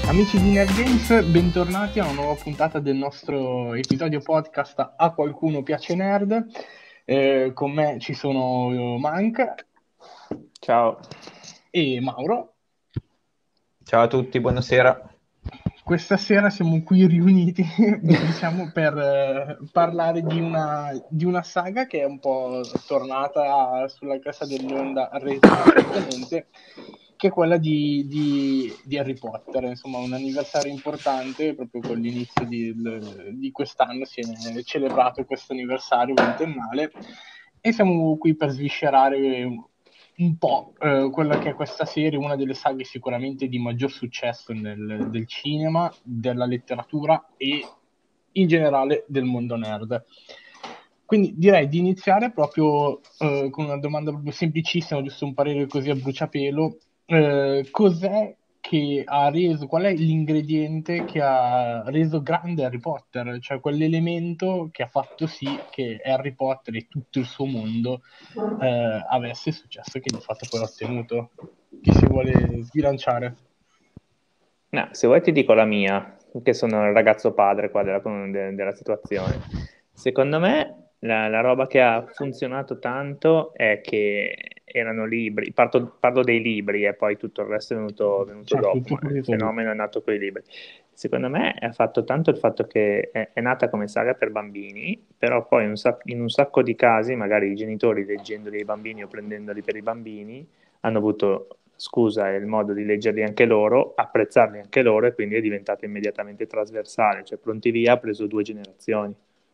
Amici di Nerd Games, bentornati a una nuova puntata del nostro episodio podcast A qualcuno piace nerd. Con me ci sono Mank. Ciao. E Mauro. Ciao a tutti, buonasera. Questa sera siamo qui riuniti, diciamo, per parlare di una saga che è un po' tornata sulla cresta dell'onda recentemente, che è quella di Harry Potter. Insomma, un anniversario importante, proprio con l'inizio di quest'anno si è celebrato questo anniversario ventennale e siamo qui per sviscerare un po' quella che è questa serie, una delle saghe sicuramente di maggior successo del cinema, della letteratura e in generale del mondo nerd. Quindi direi di iniziare proprio con una domanda proprio semplicissima, giusto un parere così a bruciapelo. Cos'è che ha reso, qual è l'ingrediente che ha reso grande Harry Potter? Cioè quell'elemento che ha fatto sì che Harry Potter e tutto il suo mondo avesse il successo che di fatto poi ha ottenuto. Chi si vuole sbilanciare? No, se vuoi ti dico la mia, che sono il ragazzo padre qua della situazione. Secondo me la roba che ha funzionato tanto è che erano libri, parlo dei libri e poi tutto il resto è venuto Certo, dopo, tutto ma il partito lì. fenomeno è nato con i libri. Secondo me ha fatto tanto il fatto che è nata come saga per bambini, però poi in un sacco di casi, magari i genitori leggendoli ai bambini o prendendoli per i bambini, hanno avuto scusa e il modo di leggerli anche loro, apprezzarli anche loro e quindi è diventato immediatamente trasversale, cioè Pronti Via ha preso 2 generazioni.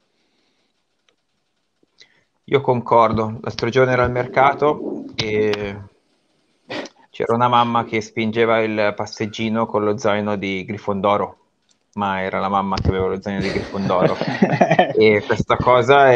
Io concordo, l'altro giorno ero al mercato e c'era una mamma che spingeva il passeggino con lo zaino di Grifondoro, ma era la mamma che aveva lo zaino di Grifondoro. E questa cosa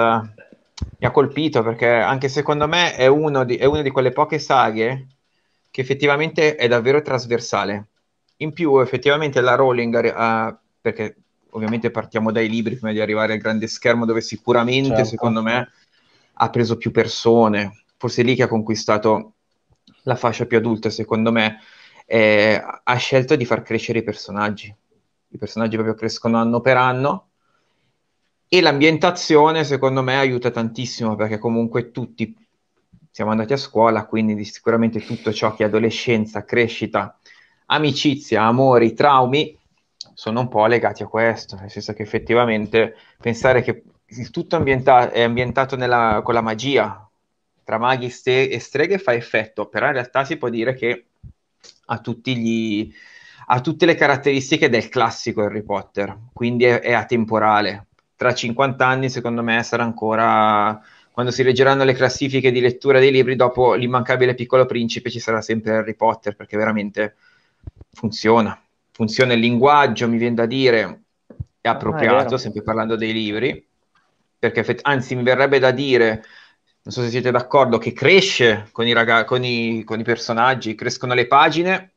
mi ha colpito perché anche secondo me è una di quelle poche saghe che effettivamente è davvero trasversale. In più, effettivamente la Rowling perché ovviamente partiamo dai libri prima di arrivare al grande schermo, dove sicuramente, Certo. secondo me, ha preso più persone. Forse è lì che ha conquistato la fascia più adulta, secondo me. Ha scelto di far crescere i personaggi. I personaggi proprio crescono anno per anno. E l'ambientazione, secondo me, aiuta tantissimo, perché comunque tutti siamo andati a scuola, quindi sicuramente tutto ciò che è adolescenza, crescita, amicizia, amori, traumi, sono un po' legati a questo, nel senso che effettivamente pensare che il tutto è ambientato con la magia, tra maghi e streghe fa effetto, però in realtà si può dire che ha ha tutte le caratteristiche del classico Harry Potter, quindi è atemporale. Tra 50 anni, secondo me, sarà ancora, quando si leggeranno le classifiche di lettura dei libri, dopo l'immancabile Piccolo Principe ci sarà sempre Harry Potter, perché veramente funziona. Funziona il linguaggio, mi viene da dire, è Ah, è appropriato, vero. sempre parlando dei libri, perché anzi mi verrebbe da dire, non so se siete d'accordo, che cresce con i personaggi, crescono le pagine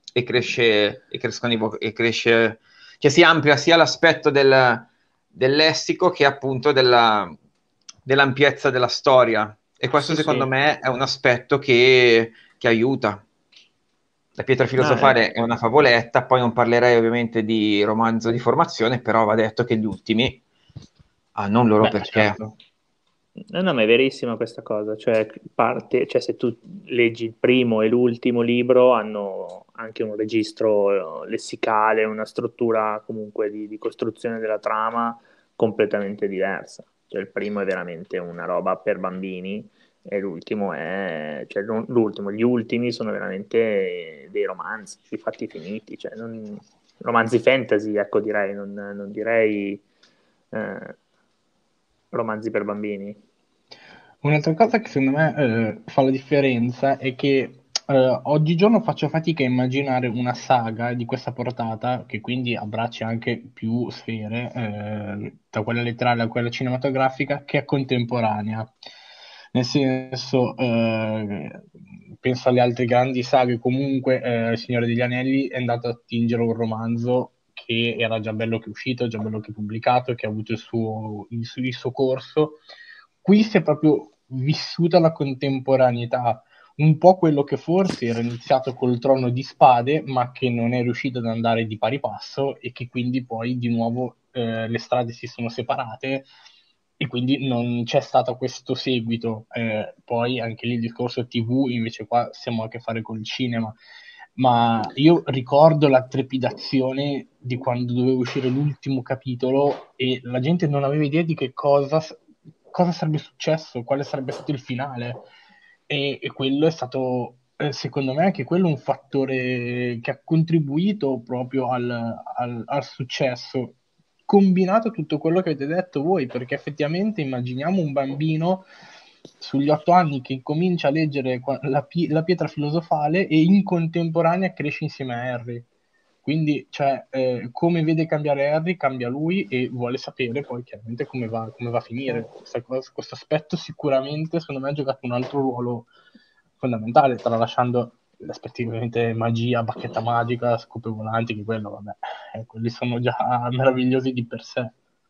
e crescono cioè si amplia sia l'aspetto del lessico che appunto dell'ampiezza della storia. E questo Sì, secondo sì. me è un aspetto che aiuta. La pietra No, filosofale è una favoletta, poi non parlerei ovviamente di romanzo di formazione, però va detto che gli ultimi hanno un loro Beh, perché. certo. no, ma è verissima questa cosa, cioè se tu leggi il primo e l'ultimo libro hanno anche un registro lessicale, una struttura comunque di costruzione della trama completamente diversa. Cioè il primo è veramente una roba per bambini e l'ultimo cioè gli ultimi sono veramente dei romanzi, sui fatti finiti, cioè romanzi fantasy, ecco direi, non direi eh, romanzi per bambini. Un'altra cosa che secondo me fa la differenza è che oggigiorno faccio fatica a immaginare una saga di questa portata, che quindi abbracci anche più sfere, da quella letterale a quella cinematografica, che è contemporanea. Nel senso, penso alle altre grandi saghe, comunque Il Signore degli Anelli è andato a attingere un romanzo che era già bello che è uscito, già bello che è pubblicato, che ha avuto il suo corso. Qui si è proprio vissuta la contemporaneità, un po' quello che forse era iniziato col Trono di Spade, ma che non è riuscito ad andare di pari passo e che quindi poi di nuovo le strade si sono separate e quindi non c'è stato questo seguito. Poi anche lì il discorso TV, invece qua stiamo a che fare col cinema. Ma io ricordo la trepidazione di quando doveva uscire l'ultimo capitolo e la gente non aveva idea di che cosa sarebbe successo, quale sarebbe stato il finale. E quello è stato, secondo me, anche quello un fattore che ha contribuito proprio al successo, combinato a tutto quello che avete detto voi, perché effettivamente immaginiamo un bambino sugli 8 anni che comincia a leggere la pietra filosofale e in contemporanea cresce insieme a Harry. Quindi, cioè, come vede cambiare Harry, cambia lui e vuole sapere poi chiaramente come va a finire. Questo aspetto sicuramente, secondo me, ha giocato un altro ruolo fondamentale, tralasciando aspetti ovviamente magia, bacchetta magica, scope volanti, che quello, vabbè, quelli sono già meravigliosi di per sé.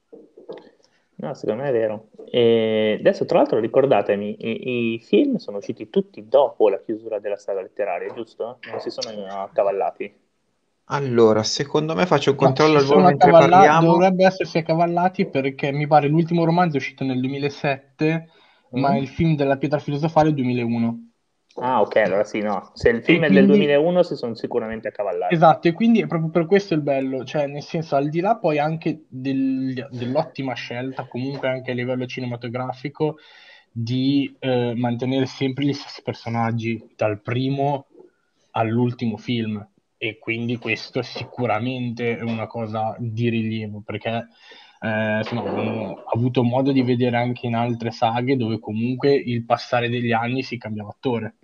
No, secondo me è vero. E adesso, tra l'altro, ricordatemi, i film sono usciti tutti dopo la chiusura della saga letteraria, giusto? Non si sono accavallati. Allora, secondo me faccio un No, controllo al volo mentre parliamo. dovrebbe essersi accavallati perché mi pare l'ultimo romanzo è uscito nel 2007, ma Mm? il film della pietra filosofale è 2001. Ah, ok, allora sì, no. Se il E film è del quindi 2001 si sono sicuramente accavallati. esatto, e quindi è proprio per questo il bello, cioè nel senso al di là poi anche dell'ottima scelta, comunque anche a livello cinematografico, di mantenere sempre gli stessi personaggi, dal primo all'ultimo film, e quindi questo è sicuramente una cosa di rilievo, perché insomma, ho avuto modo di vedere anche in altre saghe dove comunque il passare degli anni si cambiava attore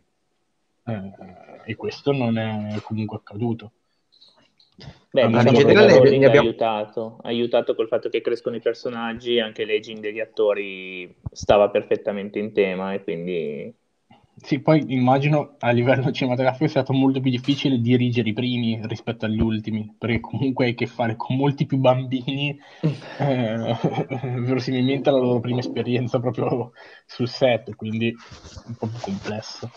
e questo non è comunque accaduto. Beh, Allora, in diciamo che la generale Rowling ne abbiamo... ha aiutato col fatto che crescono i personaggi, anche l'aging degli attori stava perfettamente in tema e quindi... Sì, poi immagino a livello cinematografico sia stato molto più difficile dirigere i primi rispetto agli ultimi, perché comunque hai a che fare con molti più bambini, verosimilmente la loro prima esperienza proprio sul set, quindi un po' più complesso.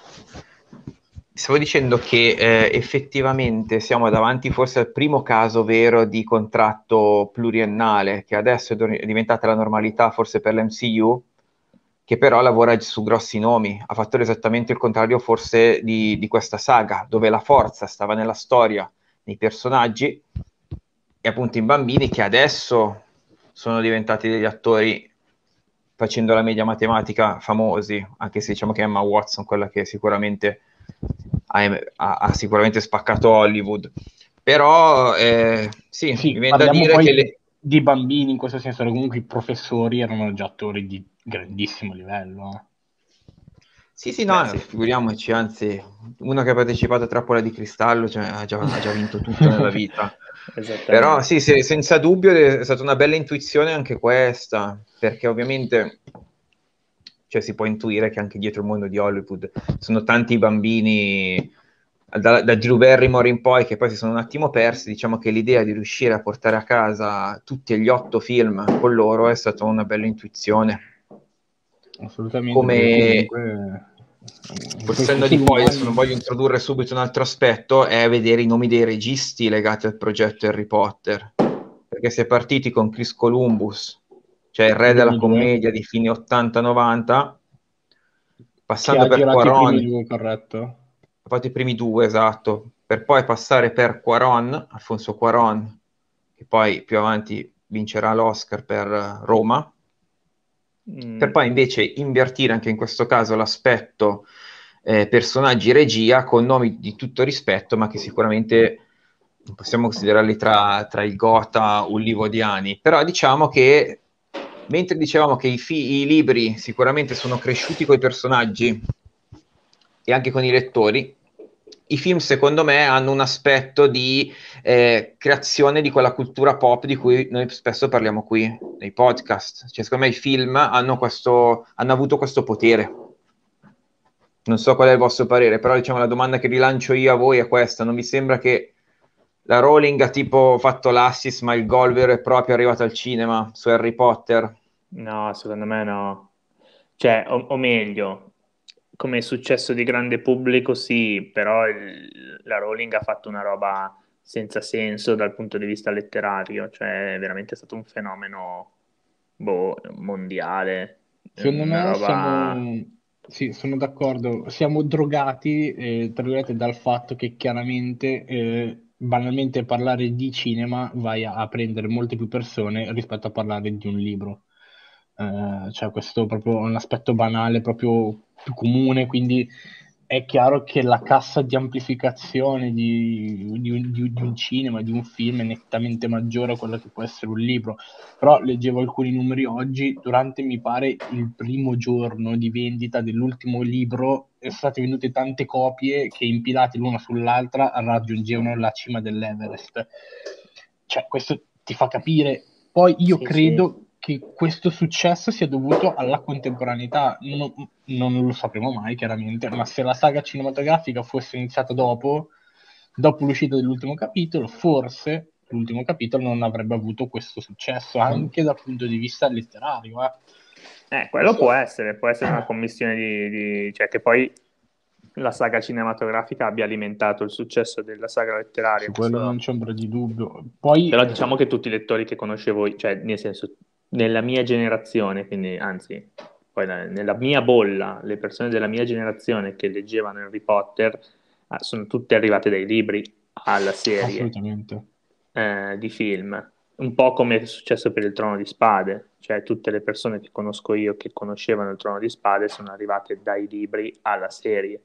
Stavo dicendo che effettivamente siamo davanti forse al primo caso vero di contratto pluriennale, che adesso è diventata la normalità forse per l'MCU, che però lavora su grossi nomi. Ha fatto esattamente il contrario forse di questa saga, dove la forza stava nella storia, nei personaggi e appunto in bambini che adesso sono diventati degli attori facendo la media matematica famosi, anche se diciamo che Emma Watson, quella che sicuramente ha sicuramente spaccato Hollywood. Però sì, mi Sì, viene da parliamo dire che poi di bambini in questo senso, comunque i professori erano già attori di grandissimo livello. sì, sì, Beh, no, sì, figuriamoci, anzi, uno che ha partecipato a Trappola di Cristallo, cioè, ha già vinto tutto nella vita. Però esattamente. sì, senza dubbio è stata una bella intuizione anche questa, perché ovviamente cioè, si può intuire che anche dietro il mondo di Hollywood sono tanti bambini, da Drew Barrymore in poi, che poi si sono un attimo persi. Diciamo che l'idea di riuscire a portare a casa tutti e gli 8 film con loro è stata una bella intuizione. Assolutamente, perché Come comunque col questi senno di ultimi poi, adesso non anni, voglio introdurre subito un altro aspetto, è vedere i nomi dei registi legati al progetto Harry Potter, perché si è partiti con Chris Columbus, cioè il re i della primi due, commedia di fine 80-90, che passando ha per girato i Quaron, primi ha due, corretto? fatto i primi due, esatto, per poi passare per Quaron, Alfonso Cuarón, che poi più avanti vincerà l'Oscar per Roma, per Mm. poi invece invertire anche in questo caso l'aspetto personaggi regia con nomi di tutto rispetto, ma che sicuramente non possiamo considerarli tra il Gotha ullivodiani. Però diciamo che mentre dicevamo che i libri sicuramente sono cresciuti con i personaggi e anche con i lettori, i film secondo me hanno un aspetto di creazione di quella cultura pop di cui noi spesso parliamo qui nei podcast. Cioè, secondo me i film hanno avuto questo potere. Non so qual è il vostro parere, però diciamo la domanda che rilancio io a voi è questa: non vi sembra che la Rowling ha tipo fatto l'assist, ma il gol vero e proprio è arrivato al cinema su Harry Potter? No, secondo me no. Cioè, o meglio, come successo di grande pubblico, sì, però la Rowling ha fatto una roba senza senso dal punto di vista letterario, cioè è veramente stato un fenomeno mondiale, Secondo una me roba... sì, sono d'accordo, siamo drogati, tra virgolette, dal fatto che chiaramente, banalmente parlare di cinema vai a prendere molte più persone rispetto a parlare di un libro. Cioè questo è proprio un aspetto banale, proprio più comune, quindi è chiaro che la cassa di amplificazione di un cinema, di un film è nettamente maggiore a quella che può essere un libro. Però leggevo alcuni numeri oggi, durante mi pare il primo giorno di vendita dell'ultimo libro sono state vendute tante copie che impilate l'una sull'altra raggiungevano la cima dell'Everest. Cioè, questo ti fa capire. Poi io Sì, sì. credo che questo successo sia dovuto alla contemporaneità. Non lo sapremo mai, chiaramente, ma se la saga cinematografica fosse iniziata dopo l'uscita dell'ultimo capitolo, forse l'ultimo capitolo non avrebbe avuto questo successo, anche dal punto di vista letterario. Quello Questo può essere una commissione cioè che poi la saga cinematografica abbia alimentato il successo della saga letteraria. su quello non Questo... c'è ombra di dubbio. Poi, Però diciamo che tutti i lettori che conoscevo, cioè nel senso, nella mia generazione, quindi anzi, poi nella mia bolla, le persone della mia generazione che leggevano Harry Potter, sono tutte arrivate dai libri alla serie assolutamente, di film, un po' come è successo per il Trono di Spade, cioè tutte le persone che conosco io che conoscevano il Trono di Spade sono arrivate dai libri alla serie.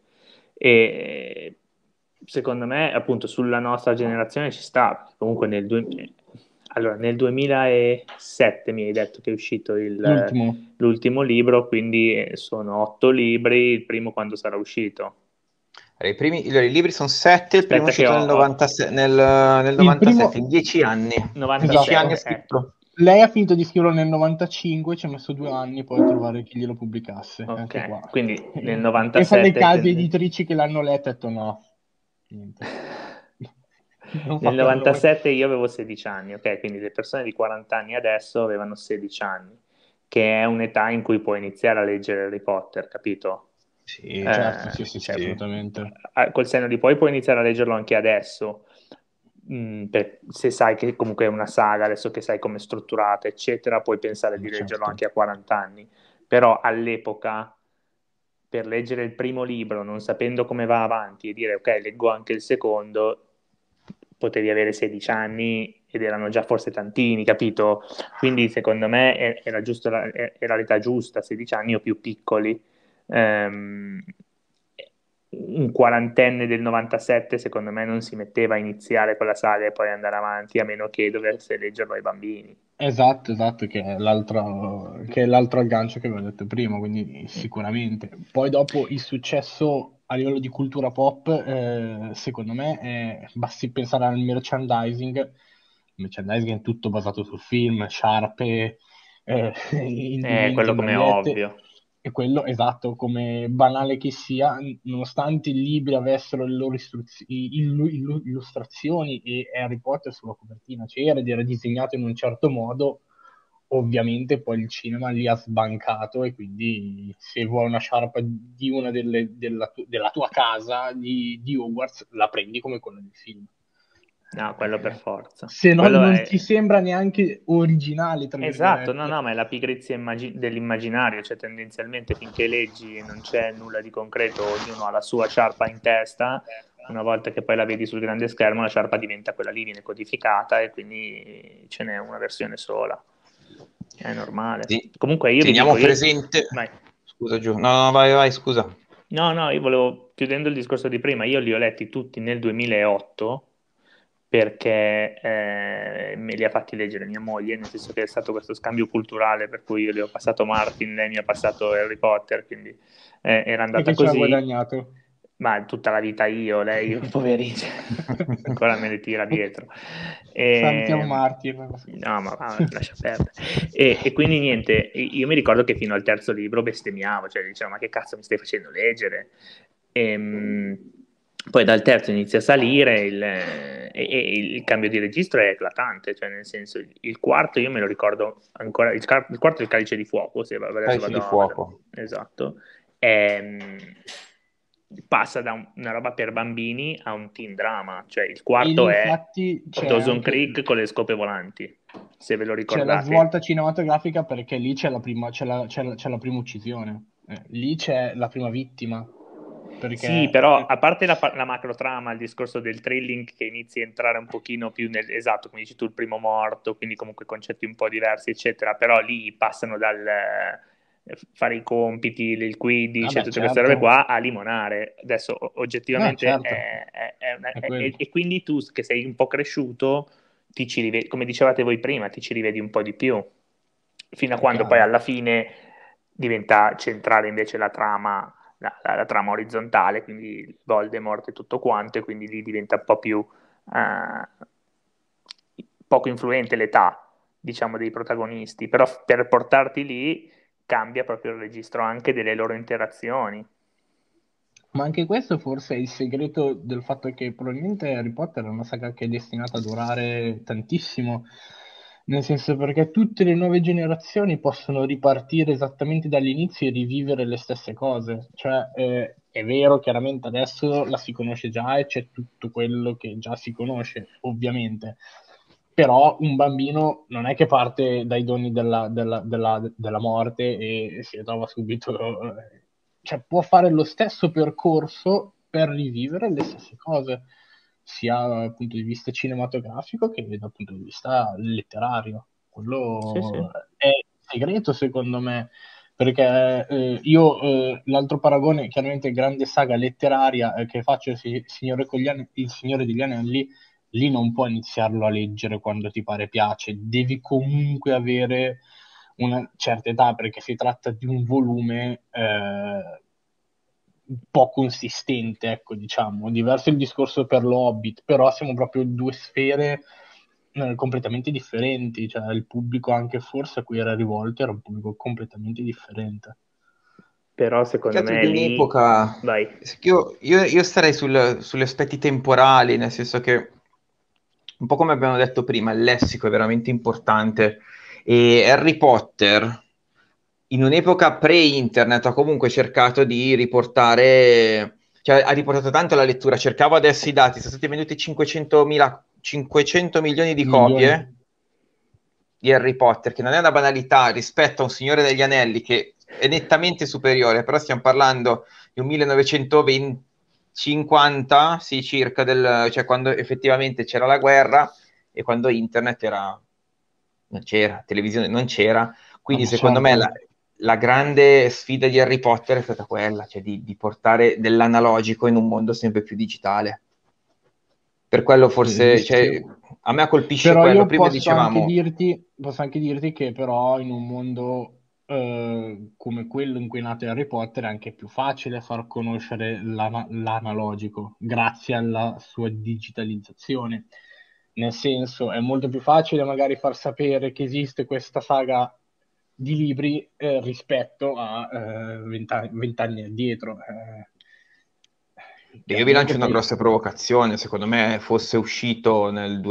E secondo me, appunto, sulla nostra generazione ci sta. Comunque allora, nel 2007 mi hai detto che è uscito l'ultimo. l'ultimo libro, quindi sono 8 libri, il primo quando sarà uscito. Allora, i libri sono 7, il primo è Aspetta che uscito nel ho 97, nel Il 97, primo, in 10 anni. In 10 anni esatto. ha 97, scritto. Lei ha finito di scriverlo nel 95, ci ha messo 2 anni poi a trovare chi glielo pubblicasse, anche qua. ok, quindi nel Pensa alle 97 case editrici che l'hanno letto e ha detto no, niente, non Nel fa per noi. 97 io avevo 16 anni, ok? Quindi le persone di 40 anni adesso avevano 16 anni, che è un'età in cui puoi iniziare a leggere Harry Potter, capito? Sì, Certo, sì, sì, sì, Cioè, sì. assolutamente. col senno di poi puoi iniziare a leggerlo anche adesso, se sai che comunque è una saga, adesso che sai come è strutturata, eccetera, puoi pensare di leggerlo Certo. anche a 40 anni. Però all'epoca, per leggere il primo libro, non sapendo come va avanti e dire ok, leggo anche il secondo, potevi avere 16 anni ed erano già forse tantini, capito? Quindi secondo me era giusto era l'età giusta, 16 anni o più piccoli. Ehm, un quarantenne del 97 secondo me non si metteva a iniziare con la saga e poi andare avanti, a meno che dovesse leggerlo ai bambini. Esatto, che è l'altro aggancio che avevo detto prima, quindi sicuramente. Poi dopo il successo a livello di cultura pop, secondo me, basti pensare al merchandising. Il merchandising è tutto basato sul film, sciarpe, indumenti, Quello come magliette, ovvio. e quello, esatto, come banale che sia, nonostante i libri avessero le loro illustrazioni e Harry Potter sulla copertina c'era ed era disegnato in un certo modo, ovviamente poi il cinema li ha sbancato e quindi se vuoi una sciarpa di una della tua casa di Hogwarts, la prendi come quella del film. No, quello per forza. Se no, Quello non ti è... sembra neanche originale, tra Esatto, no, virgolette. no, ma è la pigrizia dell'immaginario, cioè tendenzialmente finché leggi e non c'è nulla di concreto, ognuno ha la sua sciarpa in testa, una volta che poi la vedi sul grande schermo, la sciarpa diventa quella lì, viene codificata e quindi ce n'è una versione sola. È normale. Comunque io vi Teniamo dico, presente... vai. Scusa Giù, no, vai, vai, scusa. No, no, io volevo, chiudendo il discorso di prima, io li ho letti tutti nel 2008 perché me li ha fatti leggere mia moglie, nel senso che è stato questo scambio culturale per cui io le ho passato Martin, lei mi ha passato Harry Potter, quindi era E andata che ci ha così, guadagnato? ma tutta la vita io, lei, poverina, ancora me le tira dietro. Salutiamo E... Martin. No, ma lascia perdere. E quindi niente, io mi ricordo che fino al terzo libro bestemmiavo, cioè dicevo, ma che cazzo mi stai facendo leggere? Poi dal terzo inizia a salire e il cambio di registro è eclatante, cioè nel senso il quarto io me lo ricordo ancora, il quarto è il Calice di Fuoco, se adesso Calice di vado, fuoco. esatto, passa da una roba per bambini a un teen drama, cioè il E quarto lì è infatti c'è Dawson anche Creek con le scope volanti, se ve lo c'è la ricordate. svolta cinematografica perché lì c'è la prima, c'è la prima uccisione. Lì c'è la prima vittima. Sì, Perché però a parte la macro trama, il discorso del thrilling che inizi a entrare un pochino più nel, esatto, come dici tu, il primo morto, quindi comunque concetti un po' diversi, eccetera, però lì passano dal fare i compiti, il Quidditch e vabbè, tutte queste robe certo. qua a limonare. Adesso No, oggettivamente certo, è quello. e quindi tu che sei un po' cresciuto, ti ci rivedi, come dicevate voi prima, ti ci rivedi un po' di più, fino a È quando poi chiaro. alla fine diventa centrale invece la trama, la trama orizzontale, quindi Voldemort e tutto quanto, e quindi lì diventa un po' più poco influente l'età, diciamo, dei protagonisti, però per portarti lì cambia proprio il registro anche delle loro interazioni. Ma anche questo forse è il segreto del fatto che probabilmente Harry Potter è una saga che è destinata a durare tantissimo, nel senso perché tutte le nuove generazioni possono ripartire esattamente dall'inizio e rivivere le stesse cose. Cioè, è vero, chiaramente adesso la si conosce già e c'è tutto quello che già si conosce, ovviamente. Però un bambino non è che parte dai doni della morte e si trova subito, cioè può fare lo stesso percorso per rivivere le stesse cose, sia dal punto di vista cinematografico che dal punto di vista letterario. Sì, sì. Quello è il segreto, secondo me, perché io l'altro paragone, chiaramente grande saga letteraria che faccio è Il Signore degli Anelli. Lì non puoi iniziarlo a leggere quando ti pare piace, devi comunque avere una certa età perché si tratta di un volume un po' consistente, ecco, diciamo. Diverso il discorso per lo Hobbit, però siamo proprio in due sfere completamente differenti, cioè il pubblico anche forse a cui era rivolto era un pubblico completamente differente. Però Più che secondo altro me di lì, un'epoca, vai. io starei sugli aspetti temporali, nel senso che, un po' come abbiamo detto prima, il lessico è veramente importante e Harry Potter, in un'epoca pre-internet, ha comunque cercato di riportare, cioè ha riportato tanto la lettura, cercavo adesso i dati, sono stati venduti 500 milioni di Milioni. copie di Harry Potter, che non è una banalità rispetto a Un Signore degli Anelli, che è nettamente superiore, però stiamo parlando di un 1950, sì, circa, cioè quando effettivamente c'era la guerra e quando internet non c'era, televisione non c'era, quindi Vabbè, secondo me certo. la grande sfida di Harry Potter è stata quella, cioè di portare dell'analogico in un mondo sempre più digitale. Per quello forse, cioè, Verissimo. a me colpisce Però quello. io Prima dicevamo, posso anche dirti che però in un mondo come quello in cui è nato Harry Potter è anche più facile far conoscere l'analogico grazie alla sua digitalizzazione. Nel senso, è molto più facile magari far sapere che esiste questa saga di libri rispetto a 20 anni addietro. io vi Chiaramente lancio una poi grossa provocazione, secondo me fosse uscito nel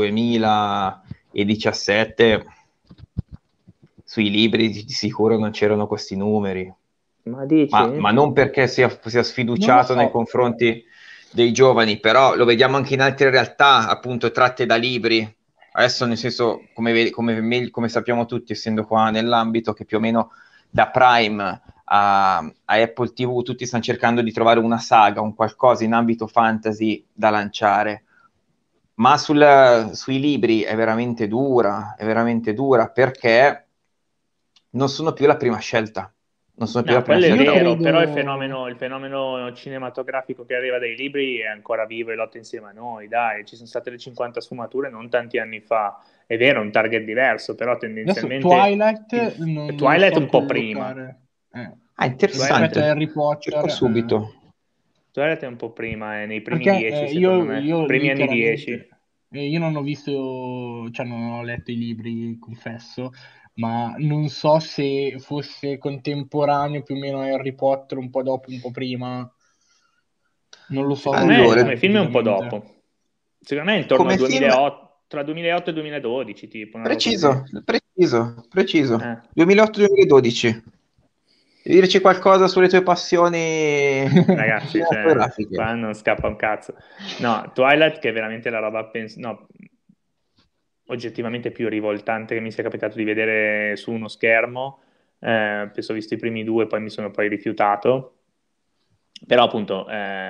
2017, sui libri di sicuro non c'erano questi numeri, Ma dici? ma non perché sia non lo sfiduciato nei so. confronti dei giovani, però lo vediamo anche in altre realtà, appunto tratte da libri. Adesso, nel senso, come sappiamo tutti, essendo qua nell'ambito che più o meno da Prime a Apple TV, tutti stanno cercando di trovare una saga, un qualcosa in ambito fantasy da lanciare. Ma sui libri è veramente dura perché non sono più la prima scelta. Non sono più la No, prima quello è Io scelta. vero, però credo. il fenomeno cinematografico che arriva dai libri è ancora vivo e lotta insieme a noi, dai, ci sono state le 50 sfumature non tanti anni fa, è vero, un target diverso, però Adesso tendenzialmente Twilight non lo Twilight so un po' prima, collocare Ah, rispetto a interessante. Harry Potter. Cerco subito. Twilight è un po' prima, è nei primi Perché 10 secondo io me, primi lì anni 10. chiaramente io non ho visto, cioè non ho letto i libri, confesso, ma non so se fosse contemporaneo più o meno a Harry Potter, un po' dopo, un po' prima. Non lo so Secondo me come dire film è un po' precisamente. dopo, secondo me è intorno al Come film, 2008, tra 2008 e 2012, tipo, una roba così. preciso. Eh. 2008-2012. Devi dirci qualcosa sulle tue passioni Ragazzi, cioè, cinematografiche. qua non scappa un cazzo. No, Twilight, che è veramente la roba, no, oggettivamente più rivoltante che mi sia capitato di vedere su uno schermo. Penso ho visto i primi due, poi mi sono poi rifiutato. Però appunto,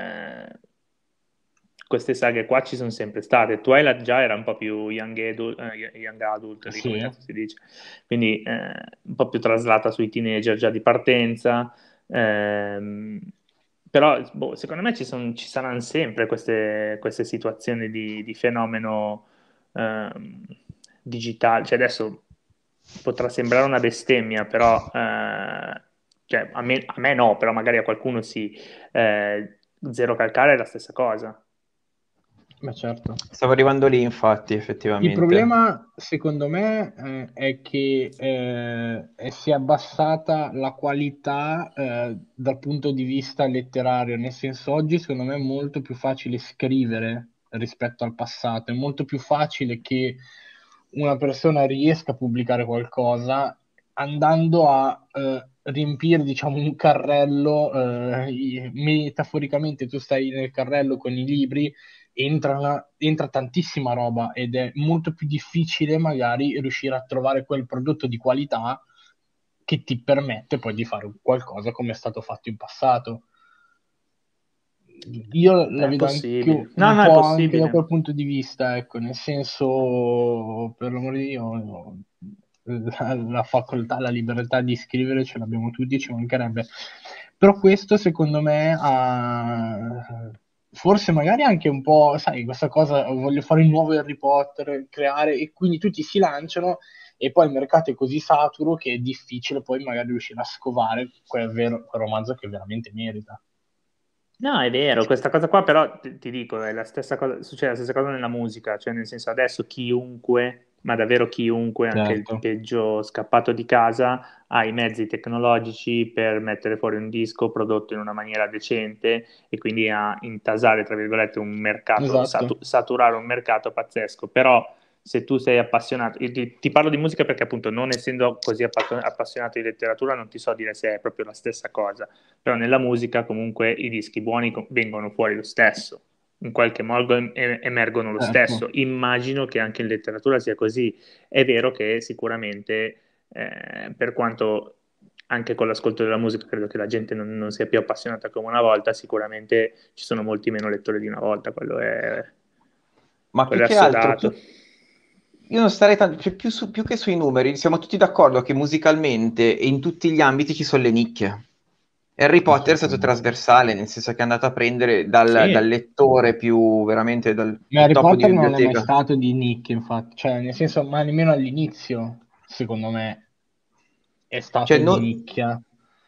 queste saghe qua ci sono sempre state. Twilight già era un po' più young adult, lì come Sì. cazzo si dice. Quindi un po' più traslata sui teenager già di partenza. Ehm, però boh, secondo me ci saranno sempre queste situazioni di fenomeno ehm, digitale. Cioè adesso potrà sembrare una bestemmia, però cioè, a me no, però magari a qualcuno sì. Zero calcare è la stessa cosa. Ma certo. Stavo arrivando lì, infatti, Il effettivamente. problema, secondo me, è che si è abbassata la qualità dal punto di vista letterario, nel senso oggi secondo me è molto più facile scrivere rispetto al passato, è molto più facile che una persona riesca a pubblicare qualcosa andando a riempire, diciamo, un carrello, metaforicamente tu stai nel carrello con i libri, entra tantissima roba ed è molto più difficile magari riuscire a trovare quel prodotto di qualità che ti permette poi di fare qualcosa come è stato fatto in passato. Io la È vedo anche possibile. No, un no, è po' anche da quel possibile. punto di vista, ecco, nel senso, per l'amore di Dio, la facoltà, la libertà di scrivere ce l'abbiamo tutti, ci mancherebbe. Però questo, secondo me, forse magari anche un po', sai, questa cosa, voglio fare il nuovo Harry Potter, creare, e quindi tutti si lanciano e poi il mercato è così saturo che è difficile poi magari riuscire a scovare quel romanzo che veramente merita. No, è vero, questa cosa qua però ti dico, è la stessa cosa, succede la stessa cosa nella musica, cioè nel senso adesso chiunque, ma davvero chiunque, anche il Certo. peggio scappato di casa, ha i mezzi tecnologici per mettere fuori un disco prodotto in una maniera decente e quindi a intasare, tra virgolette, un mercato, Esatto. saturare un mercato pazzesco. Però se tu sei appassionato, io ti parlo di musica perché appunto non essendo così appassionato di letteratura non ti so dire se è proprio la stessa cosa, però nella musica comunque i dischi buoni vengono fuori lo stesso, in qualche modo emergono lo Certo. stesso. Immagino che anche in letteratura sia così. È vero che sicuramente, per quanto anche con l'ascolto della musica credo che la gente non sia più appassionata come una volta, sicuramente ci sono molti meno lettori di una volta, Ma più quello è che altro, assodato. io non starei tanto, cioè, più che sui numeri, siamo tutti d'accordo che musicalmente e in tutti gli ambiti ci sono le nicchie. Harry Potter è stato Assolutamente. trasversale, nel senso che è andato a prendere dal Sì, lettore più veramente Ma il Harry top di Potter non è mai biblioteca. stato di nicchia, infatti, cioè, nel senso, ma nemmeno all'inizio, secondo me, è Cioè, stato di nicchia.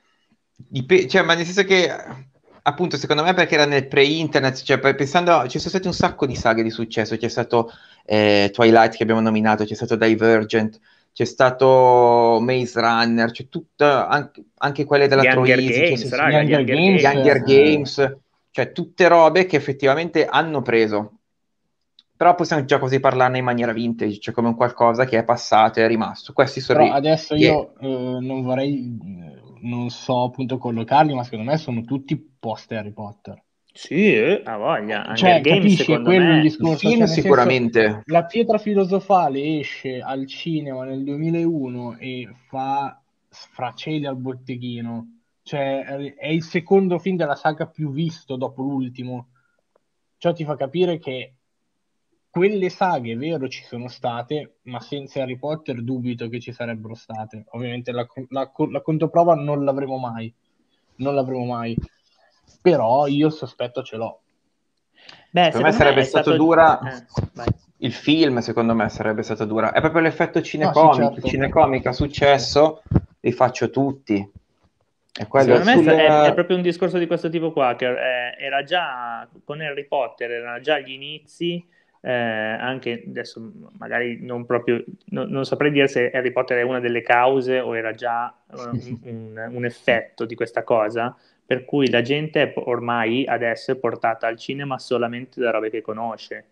cioè, ma nel senso che, appunto, secondo me perché era nel pre-internet, cioè, pensando, ci sono stati un sacco di saghe di successo, c'è stato Twilight che abbiamo nominato, c'è stato Divergent, c'è stato Maze Runner, c'è tutta, anche quelle della gli Hunger Troisi, cioè, Games, Gli raga, gli Hunger Hunger gli Games, Games. Hunger Games, cioè tutte robe che effettivamente hanno preso. Però possiamo già così parlarne in maniera vintage, cioè come un qualcosa che è passato e è rimasto. Questi sono però adesso che io non vorrei, non so appunto collocarli, ma secondo me sono tutti post Harry Potter. Sì, ha voglia. Hunger Cioè, Games, capisci, è secondo quello il me, il discorso, film cioè, nel senso, sicuramente. la pietra filosofale esce al cinema nel 2001 e fa sfraceli al botteghino, cioè, è il secondo film della saga più visto dopo l'ultimo. Ciò ti fa capire che quelle saghe, è vero, ci sono state, ma senza Harry Potter dubito che ci sarebbero state. Ovviamente la controprova non l'avremo mai, non l'avremo mai, però io il sospetto ce l'ho. beh, Secondo me secondo me sarebbe è stato stato... dura. Vai. Il film, secondo me, sarebbe stato dura. È proprio l'effetto No, sì, cinecomic. Il certo. cinecomic ha successo, li faccio tutti. È quello Secondo me è sul. proprio un discorso di questo tipo qua, che era già con Harry Potter, erano già gli inizi, anche adesso magari non proprio, non saprei dire se Harry Potter è una delle cause o era già un effetto di questa cosa, per cui la gente ormai adesso è portata al cinema solamente da robe che conosce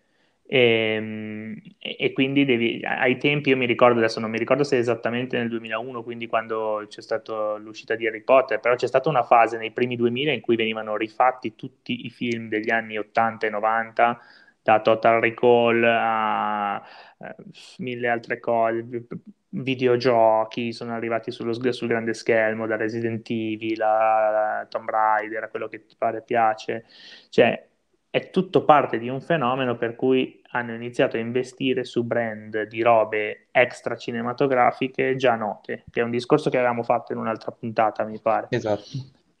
E quindi ai tempi io mi ricordo, adesso non mi ricordo se esattamente nel 2001, quindi quando c'è stata l'uscita di Harry Potter, però c'è stata una fase nei primi 2000 in cui venivano rifatti tutti i film degli anni 80 e 90, da Total Recall a mille altre cose, videogiochi sono arrivati sul grande schermo, da Resident Evil a Tomb Raider, a quello che ti pare piace, cioè è tutto parte di un fenomeno per cui hanno iniziato a investire su brand di robe extra cinematografiche già note, che è un discorso che avevamo fatto in un'altra puntata, mi pare. Esatto.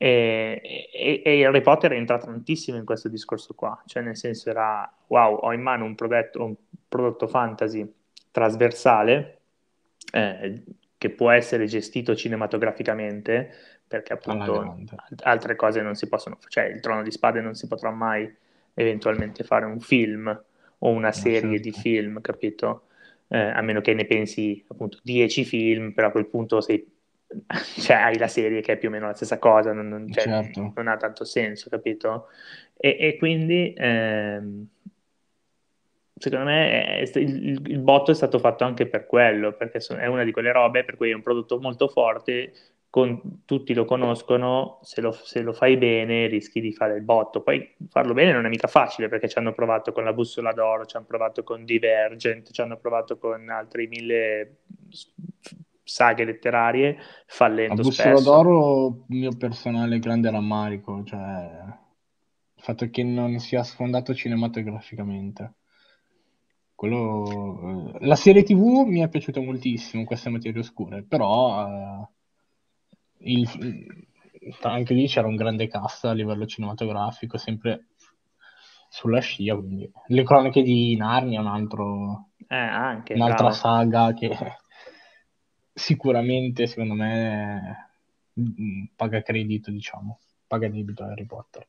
E Harry Potter entra tantissimo in questo discorso qua, cioè nel senso era wow, ho in mano un prodotto fantasy trasversale che può essere gestito cinematograficamente, perché alla appunto grande. altre cose non si possono, cioè il Trono di Spade non si potrà mai eventualmente fare un film o una serie di Certo. film, capito? A meno che ne pensi appunto 10 film, però a quel punto cioè, hai la serie che è più o meno la stessa cosa, cioè, Certo. non ha tanto senso, capito? E quindi secondo me il botto è stato fatto anche per quello, perché è una di quelle robe per cui è un prodotto molto forte, tutti lo conoscono, se lo fai bene rischi di fare il botto. Poi farlo bene non è mica facile, perché ci hanno provato con La Bussola d'Oro, ci hanno provato con Divergent, ci hanno provato con altri mille saghe letterarie, La fallendo bussola spesso. d'oro, mio personale grande rammarico, cioè il fatto che non sia sfondato cinematograficamente. La serie TV mi è piaciuta moltissimo, queste materie oscure, però anche lì c'era un grande cast a livello cinematografico, sempre sulla scia, quindi le cronache di Narnia è Anche, un'altra bravo. saga che sicuramente, secondo me, paga credito, diciamo, paga debito a Harry Potter.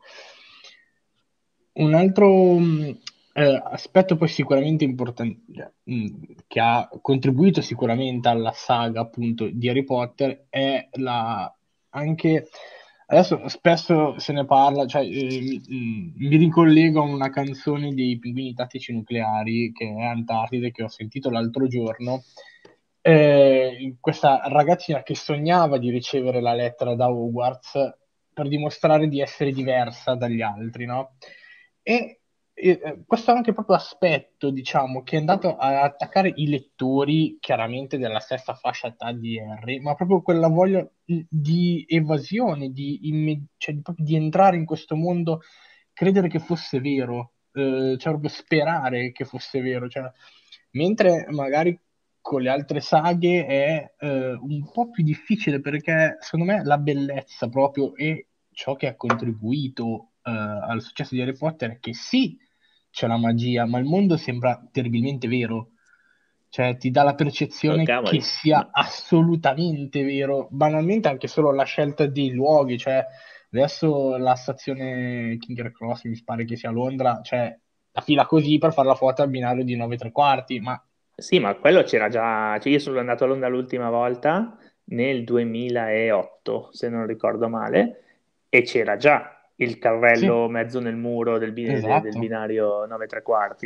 Un altro aspetto poi sicuramente importante, che ha contribuito sicuramente alla saga appunto di Harry Potter è anche, adesso spesso se ne parla, cioè mi ricollego a una canzone dei Pinguini Tattici Nucleari che è Antartide, che ho sentito l'altro giorno. Questa ragazzina che sognava di ricevere la lettera da Hogwarts per dimostrare di essere diversa dagli altri, no? Questo è anche proprio aspetto, diciamo, che è andato a attaccare i lettori, chiaramente della stessa fascia età di Harry, ma proprio quella voglia di evasione, cioè proprio di entrare in questo mondo, credere che fosse vero, cioè proprio sperare che fosse vero, cioè, mentre magari con le altre saghe è un po' più difficile perché secondo me la bellezza proprio e ciò che ha contribuito al successo di Harry Potter è che sì, c'è la magia, ma il mondo sembra terribilmente vero. Cioè, ti dà la Oh, percezione che cavoli, sia assolutamente vero. Banalmente, anche solo la scelta dei luoghi. Cioè, adesso la stazione King's Cross, mi pare che sia a Londra, cioè, la fila così per fare la foto al binario di 9 e tre quarti, ma sì, ma quello c'era già, cioè io sono andato a Londra l'ultima volta nel 2008, se non ricordo male, e c'era già il sì, carrello mezzo nel muro del esatto. binario 9 tre quarti.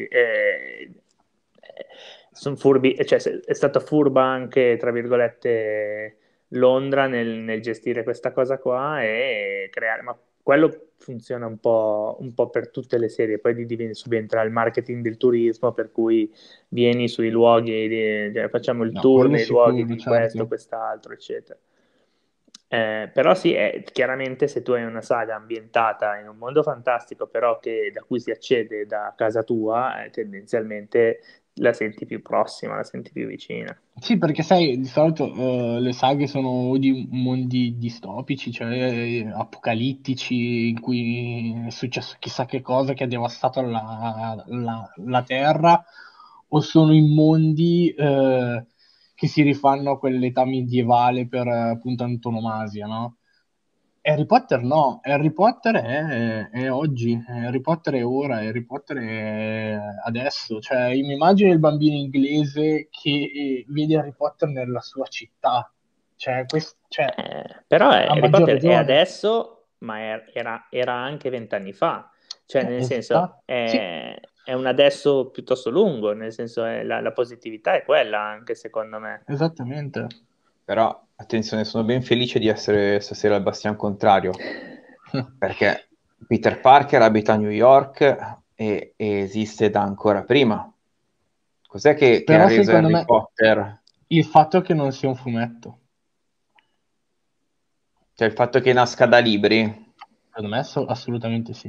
Sono furbi, cioè è stata furba anche, tra virgolette, Londra nel gestire questa cosa qua e creare, ma quello funziona un po' per tutte le serie, poi subentra il marketing del turismo, per cui vieni sui luoghi, cioè, facciamo il No, tour quello nei luoghi sicuro, di questo, certo. quest'altro, eccetera. Però sì, chiaramente se tu hai una saga ambientata in un mondo fantastico, però da cui si accede da casa tua, tendenzialmente la senti più prossima, la senti più vicina. Sì, perché sai, di solito le saghe sono o di mondi distopici, cioè apocalittici, in cui è successo chissà che cosa che ha devastato la Terra, o sono in mondi che si rifanno a quell'età medievale per appunto antonomasia, no? Harry Potter no, Harry Potter è oggi, Harry Potter è ora, Harry Potter è adesso, cioè io mi immagino il bambino inglese che vede Harry Potter nella sua città, cioè, Però a Harry maggior Potter è ragione. adesso, ma era anche 20 anni fa. Cioè, nel senso, Sì, è un adesso piuttosto lungo, nel senso, la positività è quella, anche secondo me. esattamente. Però, attenzione, sono ben felice di essere stasera al bastian contrario, perché Peter Parker abita a New York e esiste da ancora prima. Cos'è che ha Però reso secondo Harry me Potter? il fatto che non sia un fumetto, Cioè il fatto che nasca da libri? secondo me assolutamente sì.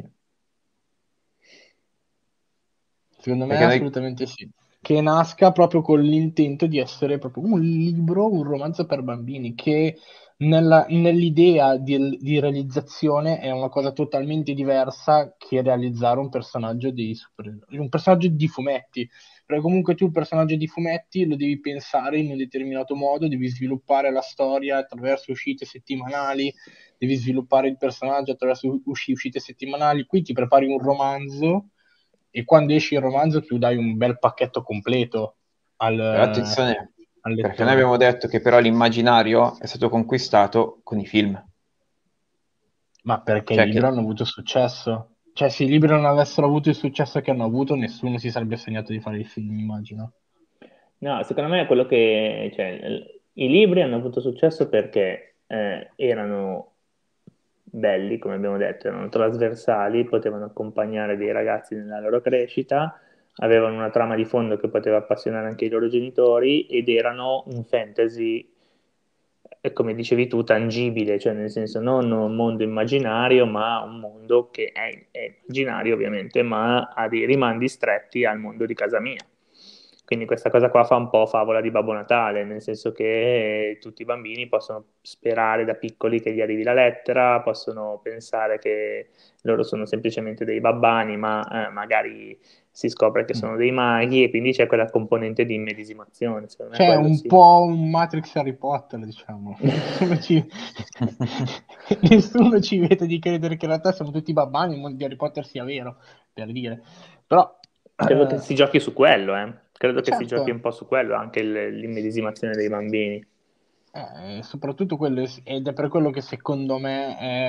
Secondo me Perché noi... assolutamente sì. Che nasca proprio con l'intento di essere proprio un libro, un romanzo per bambini, che nell'idea di realizzazione è una cosa totalmente diversa che realizzare un personaggio dei supereroi, un personaggio di fumetti. Perché comunque tu il personaggio di fumetti lo devi pensare in un determinato modo, devi sviluppare la storia attraverso uscite settimanali, devi sviluppare il personaggio attraverso uscite settimanali. Qui ti prepari un romanzo e quando esce il romanzo tu dai un bel pacchetto completo Però al, attenzione, al perché noi lettore. abbiamo detto che però l'immaginario è stato conquistato con i film. Ma perché i Cioè libri che hanno avuto successo? Cioè, se i libri non avessero avuto il successo che hanno avuto, nessuno si sarebbe sognato di fare il film, immagino. No, secondo me è quello che, cioè, i libri hanno avuto successo perché erano belli, come abbiamo detto, erano trasversali, potevano accompagnare dei ragazzi nella loro crescita, avevano una trama di fondo che poteva appassionare anche i loro genitori ed erano un fantasy, come dicevi tu, tangibile, cioè nel senso non un mondo immaginario, ma un mondo che è immaginario ovviamente, ma ha dei rimandi stretti al mondo di casa mia. Quindi questa cosa qua fa un po' favola di Babbo Natale, nel senso che tutti i bambini possono sperare da piccoli che gli arrivi la lettera, possono pensare che loro sono semplicemente dei babbani, ma magari si scopre che Mm. sono dei maghi e quindi c'è quella componente di immedesimazione, secondo me Cioè, quello un sì. po' un Matrix Harry Potter, diciamo. Nessuno ci vede di credere che in realtà siamo tutti babbani, il mondo di Harry Potter sia vero, per dire. Però, Credo che si giochi su quello, eh. Credo che si giochi un certo, po' su quello, anche l'immedesimazione dei bambini. soprattutto quello, ed è per quello che secondo me è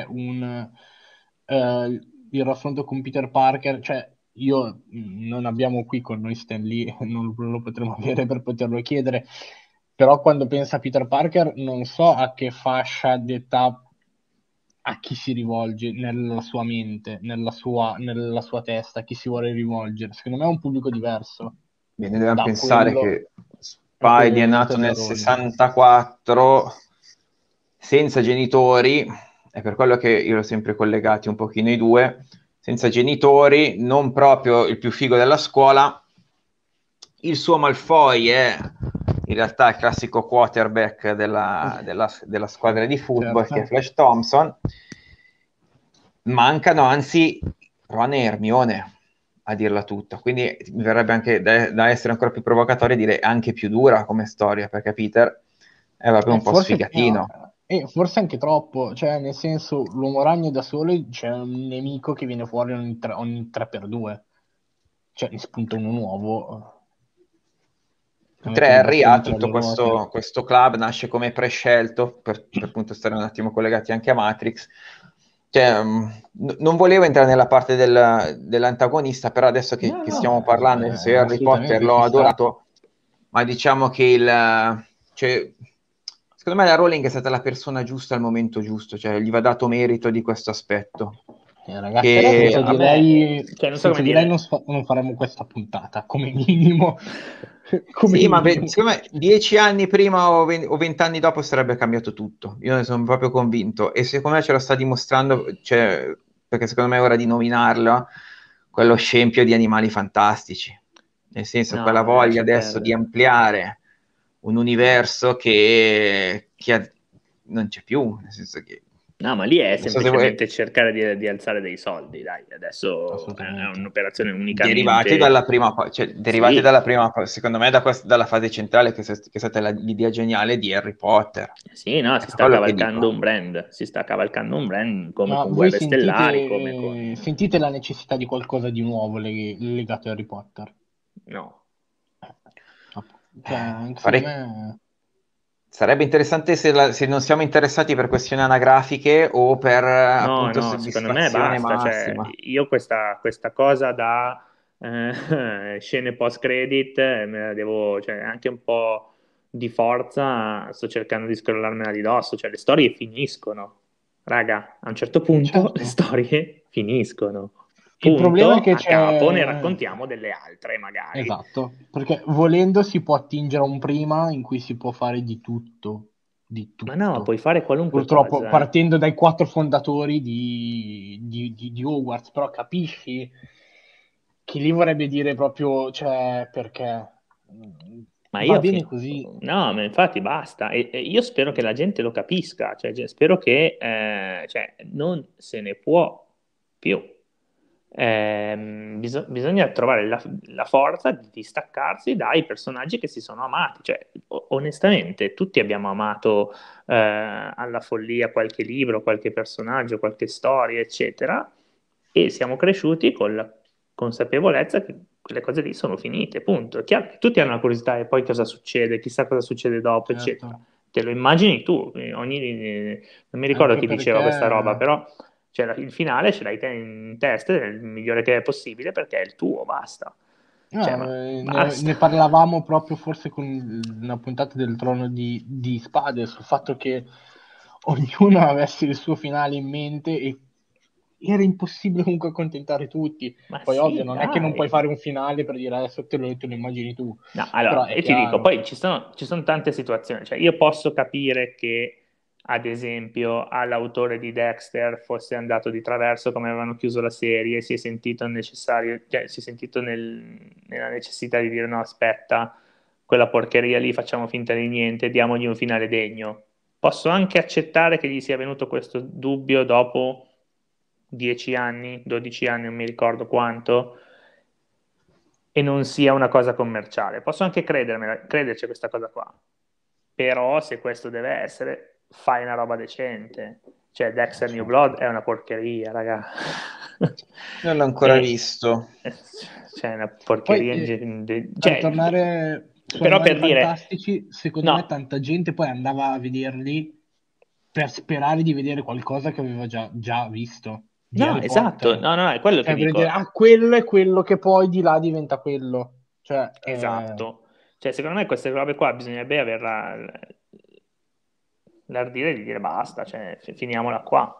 il raffronto con Peter Parker, cioè io non abbiamo qui con noi Stan Lee, non lo potremo avere per poterlo chiedere, però quando pensa a Peter Parker non so a che fascia d'età, a chi si rivolge nella sua mente, nella sua testa, a chi si vuole rivolgere. Secondo me è un pubblico diverso bene, dobbiamo da pensare quello, che da quello Spidey è degli nato nel supereroi. 64 senza genitori, è per quello che io l'ho sempre collegati un pochino i due, senza genitori, non proprio il più figo della scuola. Il suo Malfoy è in realtà il classico quarterback della squadra di football che è Certo. Flash Thompson. Mancano anzi Ron e Hermione a dirla tutta, quindi mi verrebbe anche da essere ancora più provocatorio e dire anche più dura come storia, perché Peter è proprio un po' Forse, sfigatino. forse anche troppo, cioè nel senso l'uomo ragno da solo c'è un nemico che viene fuori ogni 3x2, cioè ne spunta uno nuovo, a Mentre mettere i Harry bastoni ha tra tutto le ruote. questo club, nasce come prescelto, per appunto stare un attimo collegati anche a Matrix. Cioè, non volevo entrare nella parte dell'antagonista, però adesso No, che no, stiamo parlando, nel senso, io Harry Potter assolutamente l'ho ci sta. adorato, ma diciamo che cioè, secondo me la Rowling è stata la persona giusta al momento giusto, cioè gli va dato merito di questo aspetto. Ragazzi, Però Che secondo me, cioè non so come senza di lei dire, non faremo questa puntata, come minimo. Come sì, ma minimo. secondo me 10 anni prima o 20 anni dopo sarebbe cambiato tutto. Io ne sono proprio convinto. E secondo me ce lo sta dimostrando, cioè, perché secondo me è ora di nominarlo, quello scempio di Animali Fantastici. Nel senso, quella no, voglia lascia adesso di perdere. ampliare un universo non c'è più. Nel senso che, No, ma lì è non so se voi... semplicemente cercare di alzare dei soldi, dai, adesso è Assolutamente. un'operazione derivati unicamente... dalla prima, cioè derivati Sì, dalla prima, secondo me dalla fase centrale che è stata l'idea geniale di Harry Potter. sì, no, È per quello che dico. si sta cavalcando un brand come Ma con voi Guerre Stellari, come con... sentite la necessità di qualcosa di nuovo legato a Harry Potter? No. Cioè, anche secondo Farei me. Sarebbe interessante se non siamo interessati per questioni anagrafiche o per appunto No, secondo me soddisfazione basta, cioè massima. io questa cosa da scene post-credit me la devo, cioè anche un po' di forza sto cercando di scrollarmela di dosso, cioè le storie finiscono, raga, a un certo punto le Certo. storie finiscono, Il problema è punto, che a capo ne c'è... raccontiamo delle altre magari. Esatto, perché volendo si può attingere a un prima in cui si può fare di tutto, di Ma no, tutto. puoi fare qualunque Purtroppo cosa, eh. partendo dai 4 fondatori di Hogwarts, però capisci che lì vorrebbe dire proprio, cioè, perché Ma va io, bene così. no, ma infatti basta. E io spero che la gente lo capisca, cioè, spero che cioè, non se ne può più. Bisogna trovare la forza di distaccarsi dai personaggi che si sono amati. Cioè, onestamente, tutti abbiamo amato alla follia qualche libro, qualche personaggio, qualche storia, eccetera, e siamo cresciuti con la consapevolezza che quelle cose lì sono finite, punto. È chiaro che tutti hanno la curiosità e poi cosa succede, chissà cosa succede dopo, eccetera. Certo, Te lo immagini tu, non mi ricordo anche chi diceva questa roba, perché però cioè, il finale ce l'hai te in testa, è il migliore che è possibile perché è il tuo, basta. Cioè, ma ne basta. parlavamo proprio forse con una puntata del Trono di Spade sul fatto che ognuno avesse il suo finale in mente e era impossibile comunque accontentare tutti. Ma Poi ovvio, sì, non è che non puoi dai. fare un finale per dire adesso te lo immagini tu, No, però allora, è io ti dico, chiaro. poi ci sono tante situazioni, cioè io posso capire che, ad esempio, all'autore di Dexter fosse andato di traverso come avevano chiuso la serie, si è sentito necessario, cioè si è sentito nella necessità di dire no, aspetta, quella porcheria lì facciamo finta di niente, diamogli un finale degno. Posso anche accettare che gli sia venuto questo dubbio dopo 10 anni, 12 anni, non mi ricordo quanto, e non sia una cosa commerciale. Posso anche crederci a questa cosa qua. Però se questo deve essere, fai una roba decente. Cioè, Dexter New Certo. Blood è una porcheria, raga. Non l'ho ancora E, visto. cioè, una Poi, porcheria. per Cioè, tornare su però Animali per dire, Fantastici, secondo me no, tanta gente poi andava a vederli per sperare di vedere qualcosa che aveva già visto di no, Harry esatto, Potter. no, no, no, è quello che Cioè, per dire, dico. ah, quello è quello che poi di là diventa quello. Cioè, Esatto. Cioè, secondo me queste robe qua bisognerebbe averla l'ardire di dire basta, cioè finiamola qua.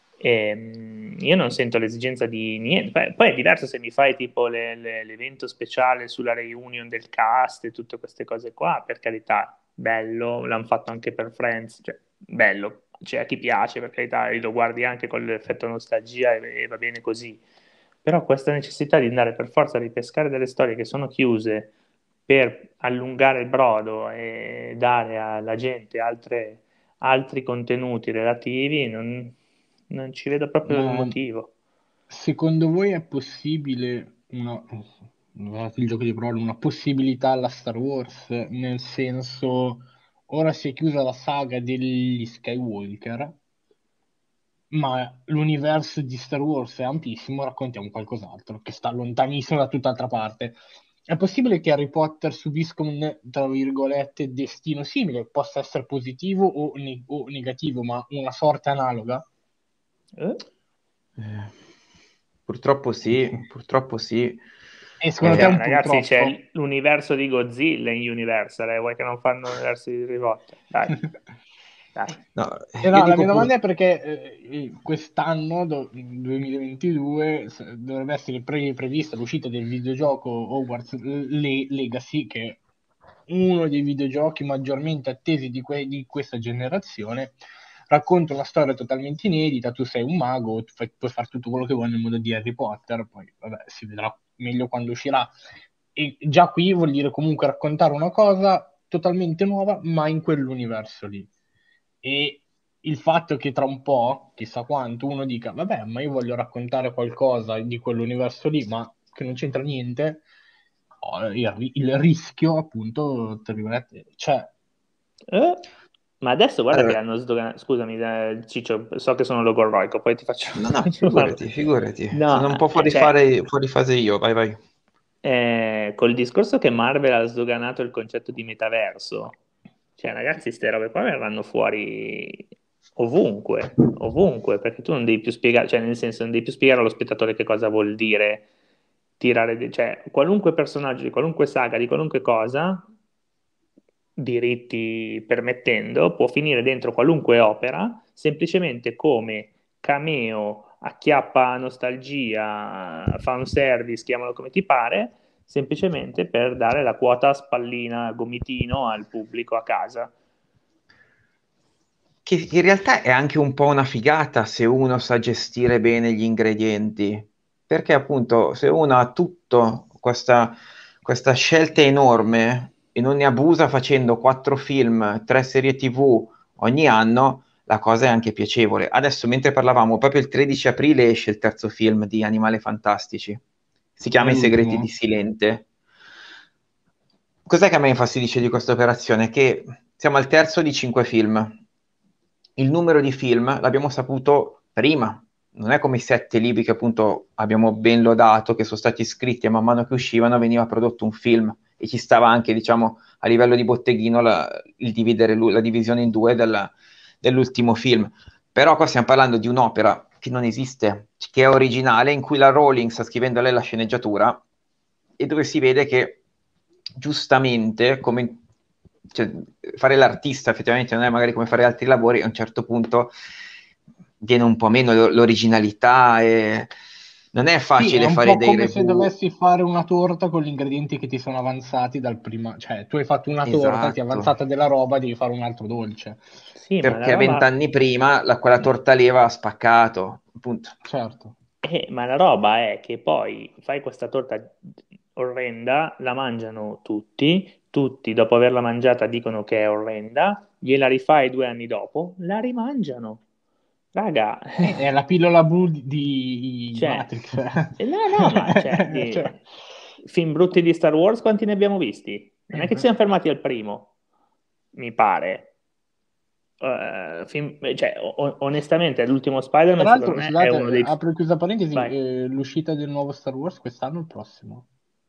Io non sento l'esigenza di niente. Poi è diverso se mi fai tipo l'evento speciale sulla reunion del cast e tutte queste cose qua, per carità, bello, l'hanno fatto anche per Friends, cioè bello, c'è a chi piace, per carità, lo guardi anche con l'effetto nostalgia e va bene così. Però questa necessità di andare per forza a ripescare delle storie che sono chiuse per allungare il brodo e dare alla gente altri contenuti relativi, non ci vedo proprio il ma motivo. secondo voi è possibile il gioco di parole, una possibilità alla Star Wars? Nel senso, ora si è chiusa la saga degli Skywalker, ma l'universo di Star Wars è ampissimo, raccontiamo qualcos'altro che sta lontanissimo da tutt'altra parte. È possibile che Harry Potter subisca un, tra virgolette, destino simile, possa essere positivo o negativo, ma una sorte analoga? Eh? Eh, Purtroppo sì, purtroppo sì. E secondo te è Cioè, un ragazzi, purtroppo? c'è l'universo di Godzilla in Universal, vuoi che non fanno l'universo di Harry Potter? Dai, dai. No, io No, la dico mia pur... domanda è perché quest'anno, 2022, dovrebbe essere prevista l'uscita del videogioco Hogwarts Legacy, che è uno dei videogiochi maggiormente attesi di questa generazione. Racconta una storia totalmente inedita, tu sei un mago, puoi fare tutto quello che vuoi nel mondo di Harry Potter, poi vabbè, si vedrà meglio quando uscirà. E già qui vuol dire comunque raccontare una cosa totalmente nuova, ma in quell'universo lì. E il fatto che tra un po', chissà quanto, uno dica, vabbè, ma io voglio raccontare qualcosa di quell'universo lì, ma che non c'entra niente, il rischio, appunto, tra virgolette, c'è. Eh? Ma adesso guarda che Allora, hanno sdoganato. Scusami, Ciccio, so che sono logorroico, poi ti faccio, no, no, faccio parlare. figurati, figurati. No, Sono un po' cioè, fuori fase io, vai, vai. col discorso che Marvel ha sdoganato il concetto di metaverso, Cioè, ragazzi, ste robe qua verranno fuori ovunque, perché tu non devi più spiegare, cioè, nel senso, non devi più spiegare allo spettatore che cosa vuol dire cioè, qualunque personaggio di qualunque saga, di qualunque cosa, diritti permettendo, può finire dentro qualunque opera, semplicemente come cameo, acchiappa nostalgia, fanservice, chiamalo come ti pare, semplicemente per dare la quota spallina, gomitino al pubblico a casa. Che in realtà è anche un po' una figata se uno sa gestire bene gli ingredienti, perché appunto se uno ha tutto questa scelta enorme e non ne abusa facendo 4 film, 3 serie TV ogni anno, la cosa è anche piacevole. Adesso, mentre parlavamo, proprio il 13 aprile esce il terzo film di Animali Fantastici. Si È chiama I segreti di l'ultimo. Silente. Cos'è che a me infastidisce di questa operazione? Che siamo al terzo di 5 film. Il numero di film l'abbiamo saputo prima, non è come i 7 libri che appunto abbiamo ben lodato, che sono stati scritti e man mano che uscivano veniva prodotto un film e ci stava anche, diciamo, a livello di botteghino il dividere la divisione in due dell'ultimo film. Però qua stiamo parlando di un'opera che non esiste, che è originale, in cui la Rowling sta scrivendo lei la sceneggiatura e dove si vede che giustamente, come cioè, fare l'artista effettivamente non è magari come fare altri lavori, a un certo punto viene un po' meno l'originalità e non è Sì, è facile un fare po' dei come se reboot. dovessi fare una torta con gli ingredienti che ti sono avanzati dal prima, cioè tu hai fatto una torta, ti è Esatto, avanzata della roba, devi fare un altro dolce. Sì, ma la perché roba, 20 anni prima quella torta leva ha spaccato, appunto. Certo. ma la roba è che poi fai questa torta orrenda, la mangiano tutti dopo averla mangiata dicono che è orrenda, gliela rifai 2 anni dopo, la rimangiano. Raga, È la pillola blu di cioè, Matrix. no, ma cioè, Cioè, film brutti di Star Wars quanti ne abbiamo visti? Non è che ci siamo fermati al primo, mi pare. Cioè, onestamente, l'ultimo Spider-Man tra secondo l'altro, me è uno scusate, dei... apro e chiusa parentesi, Vai. l'uscita del nuovo Star Wars quest'anno o il prossimo?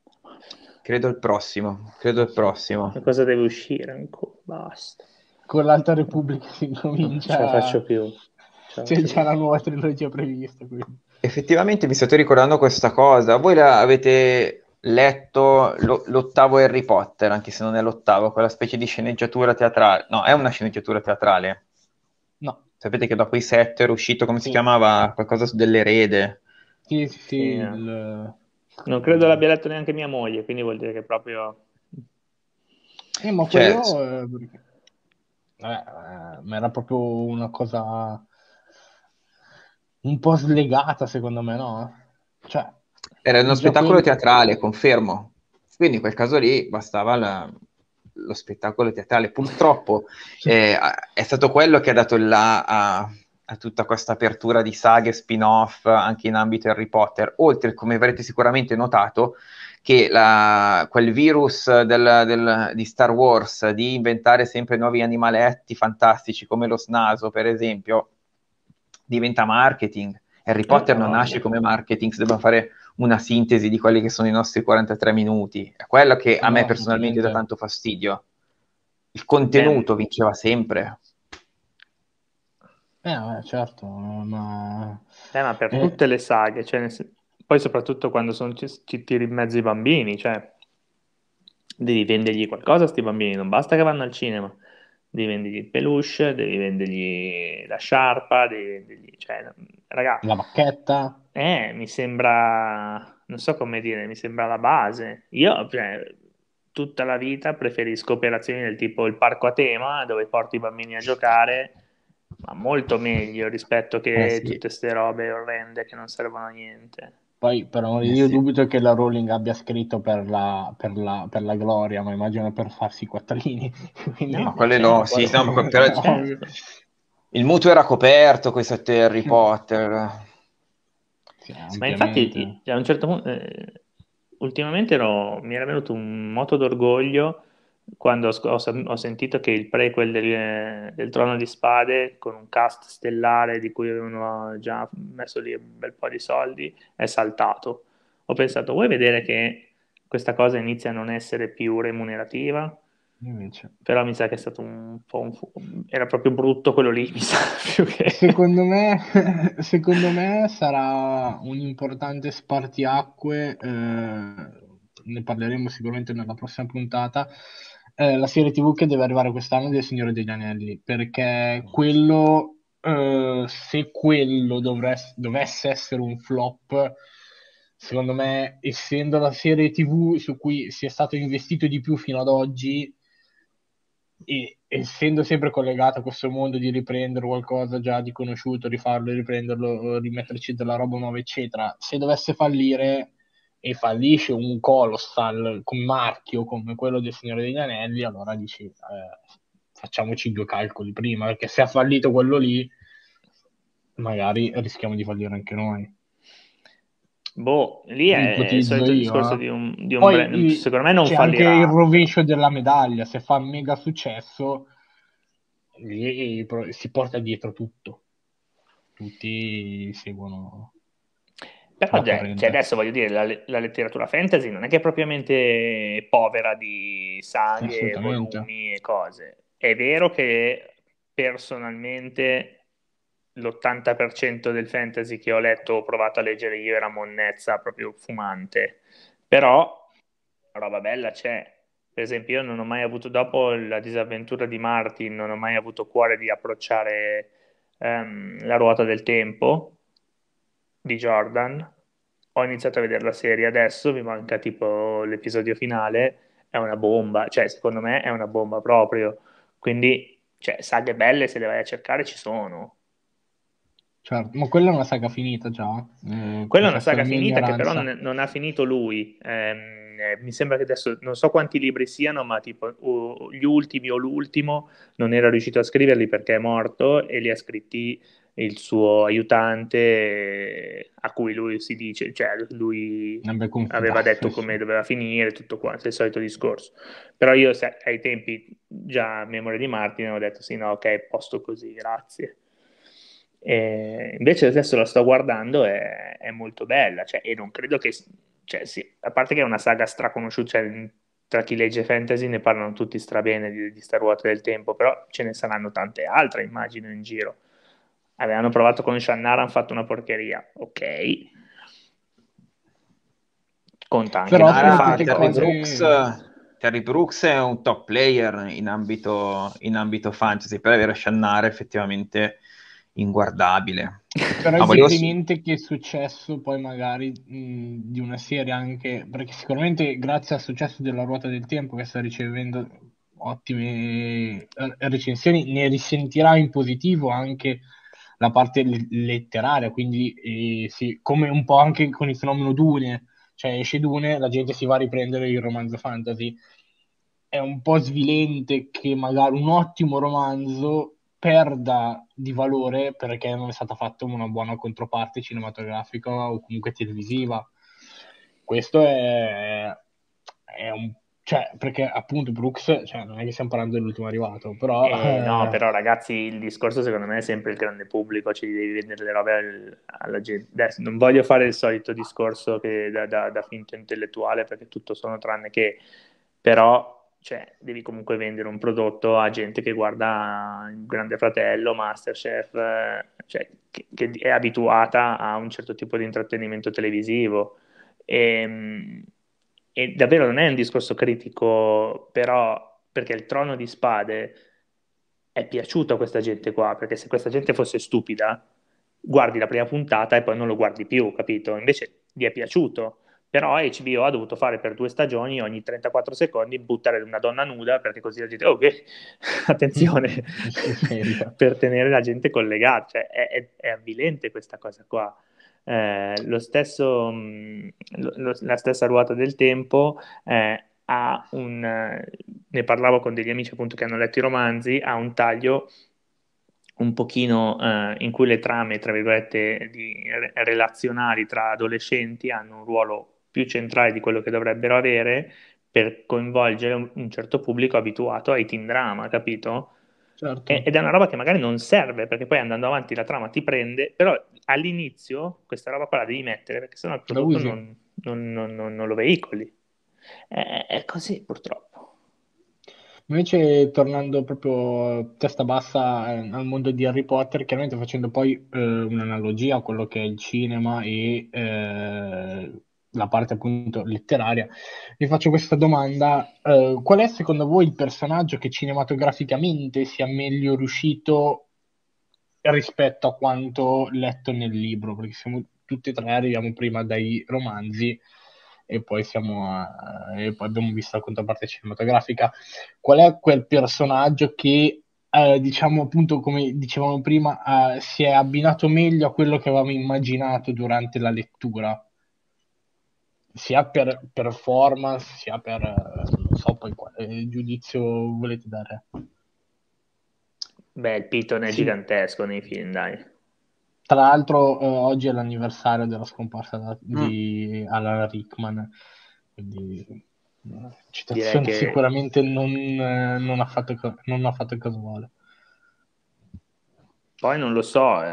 Credo il prossimo. Ma cosa deve uscire ancora? Basta. Con l'Alta Repubblica si Non ce la faccio incomincia, più. Ce la c'è faccio già più. la nuova trilogia prevista, quindi. Effettivamente mi state ricordando questa cosa. Voi avete letto l'ottavo Harry Potter, anche se non è l'ottavo, quella specie di sceneggiatura teatrale. No, è una sceneggiatura teatrale. No, Sapete che dopo i 7 era uscito, come si sì, chiamava? Qualcosa dell'erede. sì, sì, sì, Sì, non credo l'abbia letto neanche mia moglie, quindi vuol dire che proprio... ma Cioè, quello, ma era proprio una cosa un po' slegata, secondo me, no? Cioè, era uno già spettacolo quello. teatrale, confermo. Quindi in quel caso lì bastava lo spettacolo teatrale. Purtroppo è stato quello che ha dato il là a tutta questa apertura di saghe, spin-off anche in ambito Harry Potter. Oltre, come avrete sicuramente notato, che quel virus di Star Wars di inventare sempre nuovi animaletti fantastici come lo snaso, per esempio, diventa marketing. Harry Potter non nasce voglia. come marketing, se dobbiamo fare una sintesi di quelli che sono i nostri 43 minuti. È quello che a No, me personalmente dà assolutamente. tanto fastidio. Il Beh, contenuto vinceva sempre. Certo, ma. ma per eh, tutte le saghe, cioè, poi soprattutto quando ci tiri in mezzo i bambini, cioè, devi vendergli qualcosa a sti bambini, non basta che vanno al cinema, devi vendergli il peluche, devi vendergli la sciarpa, devi vendergli, cioè, raga, la bacchetta. mi sembra, non so come dire, mi sembra la base. Io, cioè, tutta la vita preferisco operazioni del tipo il parco a tema, dove porti i bambini a giocare, ma molto meglio rispetto Eh che sì, tutte ste robe orrende che non servono a niente. Poi, per amore di eh Dio, sì. dubito che la Rowling abbia scritto per la gloria, ma immagino per farsi i quattrini. No, Quindi, Ma quelle no, certo, sì, no, però ovvio. certo. il mutuo era coperto con i 7 Harry Potter. Sì, Ma infatti, ampiamente. a un certo punto, ultimamente mi era venuto un moto d'orgoglio quando ho sentito che il prequel del Trono di Spade, con un cast stellare di cui avevano già messo lì un bel po' di soldi, è saltato. Ho pensato, vuoi vedere che questa cosa inizia a non essere più remunerativa? invece. Però mi sa che è stato un po' era proprio brutto quello lì, mi sa, più che... Secondo me sarà un importante spartiacque, ne parleremo sicuramente nella prossima puntata, la serie TV che deve arrivare quest'anno del Signore degli Anelli, perché quello, se quello dovesse essere un flop, secondo me, essendo la serie TV su cui si è stato investito di più fino ad oggi, e essendo sempre collegato a questo mondo di riprendere qualcosa già di conosciuto, rifarlo, riprenderlo, rimetterci della roba nuova, eccetera, se dovesse fallire e fallisce un colossal con marchio come quello del Signore degli Anelli, allora dici facciamoci due calcoli prima, perché se ha fallito quello lì, magari rischiamo di fallire anche noi. Boh, lì è il Ipotizzo solito io, discorso eh. di un brand. Poi Secondo me non c'è anche il fallirà. rovescio della medaglia, se fa mega successo lì si porta dietro tutto, tutti seguono Però la cioè, corrente. adesso voglio dire, la letteratura fantasy non è che è propriamente povera di saghe, Assolutamente. volumi e cose. È vero che personalmente l'80% del fantasy che ho letto o provato a leggere io era monnezza proprio fumante, però roba bella c'è. Per esempio, io non ho mai avuto, dopo la disavventura di Martin, non ho mai avuto cuore di approcciare La ruota del tempo di Jordan. Ho iniziato a vedere la serie adesso, mi manca tipo l'episodio finale, è una bomba, cioè secondo me è una bomba proprio. Quindi, cioè, saghe belle se le vai a cercare ci sono. Certo, ma quella è una saga finita già, Quella è una confesso la saga mia finita che però ignoranza. non ha finito lui. Mi sembra che adesso non so quanti libri siano, ma tipo gli ultimi o l'ultimo non era riuscito a scriverli perché è morto e li ha scritti il suo aiutante a cui lui si dice, cioè lui Ne abbia aveva confidato, detto come doveva finire, tutto quanto, il solito discorso. Però io ai tempi, già a memoria di Martin, ho detto sì, no, ok, posto così, grazie. E invece adesso la sto guardando, è molto bella, cioè, e non credo che, cioè, sì, a parte che è una saga straconosciuta, cioè, tra chi legge fantasy ne parlano tutti strabene di Sta Ruota del Tempo, però ce ne saranno tante altre, immagino, in giro. Avevano provato con Shannara, hanno fatto una porcheria, ok, conta anche però dare sono Shannara, tutte fatto. cose, Terry Brooks è un top player in ambito fantasy, per avere Shannara effettivamente inguardabile. però Ma hai volevo... sempre in mente che è successo poi magari di una serie anche, perché sicuramente grazie al successo della Ruota del Tempo che sta ricevendo ottime recensioni, ne risentirà in positivo anche la parte letteraria, quindi sì, come un po' anche con il fenomeno Dune, cioè esce Dune, la gente si va a riprendere il romanzo fantasy. È un po' svilente che magari un ottimo romanzo perda di valore perché non è stata fatta una buona controparte cinematografica o comunque televisiva. Questo è un... Cioè, perché appunto Brooks, cioè, non è che stiamo parlando dell'ultimo arrivato, però No, però ragazzi, il discorso secondo me è sempre il grande pubblico, ci devi vendere le robe alla gente. Adesso, non voglio fare il solito discorso che da finto intellettuale, perché tutto sono tranne che, però cioè, devi comunque vendere un prodotto a gente che guarda il Grande Fratello, Masterchef, cioè, che è abituata a un certo tipo di intrattenimento televisivo. E, e davvero non è un discorso critico, però perché il Trono di Spade è piaciuto a questa gente qua, perché se questa gente fosse stupida, guardi la prima puntata e poi non lo guardi più, capito? Invece gli è piaciuto. Però HBO ha dovuto fare per 2 stagioni ogni 34 secondi buttare una donna nuda perché così la gente, ok, attenzione, serio. per tenere la gente collegata. Cioè, è avvilente questa cosa qua. Lo stesso, la stessa ruota del tempo ne parlavo con degli amici appunto che hanno letto i romanzi, ha un taglio un pochino in cui le trame, tra virgolette, relazionali tra adolescenti hanno un ruolo più centrale di quello che dovrebbero avere per coinvolgere un certo pubblico abituato ai teen drama, capito? Certo, Ed è una roba che magari non serve perché poi andando avanti la trama ti prende, però all'inizio questa roba qua la devi mettere perché sennò il la prodotto usi. non lo veicoli. È così purtroppo. Invece, tornando proprio testa bassa al mondo di Harry Potter, chiaramente facendo poi un'analogia a quello che è il cinema e la parte appunto letteraria, vi faccio questa domanda: qual è secondo voi il personaggio che cinematograficamente sia meglio riuscito rispetto a quanto letto nel libro? Perché siamo tutti e tre, arriviamo prima dai romanzi e poi abbiamo visto la controparte cinematografica. Qual è quel personaggio che, diciamo appunto, come dicevamo prima, si è abbinato meglio a quello che avevamo immaginato durante la lettura, sia per performance, sia per, non so poi quale giudizio volete dare. Beh, il Piton è Sì, gigantesco nei film, dai. tra l'altro oggi è l'anniversario della scomparsa Mm. di Alan Rickman, quindi Direi citazione che sicuramente non ha fatto, non ha fatto casuale. poi non lo so,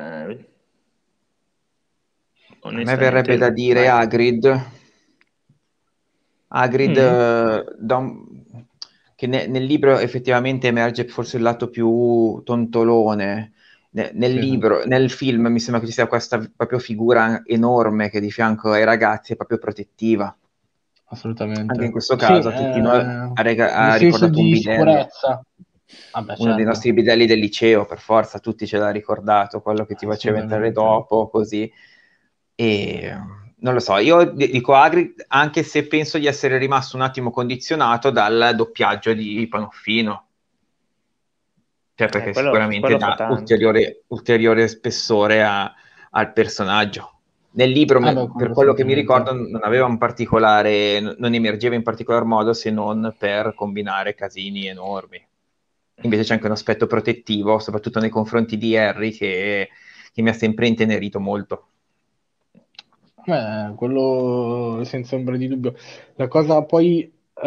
A me verrebbe da onestamente, dire vai. Hagrid. Hagrid, Mm, che nel libro effettivamente emerge forse il lato più tontolone. Nel Sì, sì, libro, nel film mi sembra che ci sia questa proprio figura enorme che di fianco ai ragazzi è proprio protettiva. Anche in assolutamente. questo Sì, caso a tutti noi nel ha senso ricordato un di bidello, sicurezza. Vabbè, uno dei nostri certo, bidelli del liceo, per forza, tutti ce l'ha ricordato, quello che ti faceva entrare assolutamente. dopo, così. E non lo so, io dico Hagrid anche se penso di essere rimasto un attimo condizionato dal doppiaggio di Panoffino, cioè perché sicuramente quello fa dà tanto. ulteriore spessore al personaggio. Nel libro, Ah, beh, per quello quello che mi assolutamente. ricordo, non aveva un particolare, non emergeva in particolar modo se non per combinare casini enormi. Invece c'è anche un aspetto protettivo, soprattutto nei confronti di Harry, che mi ha sempre intenerito molto. Quello senza ombra di dubbio. La cosa poi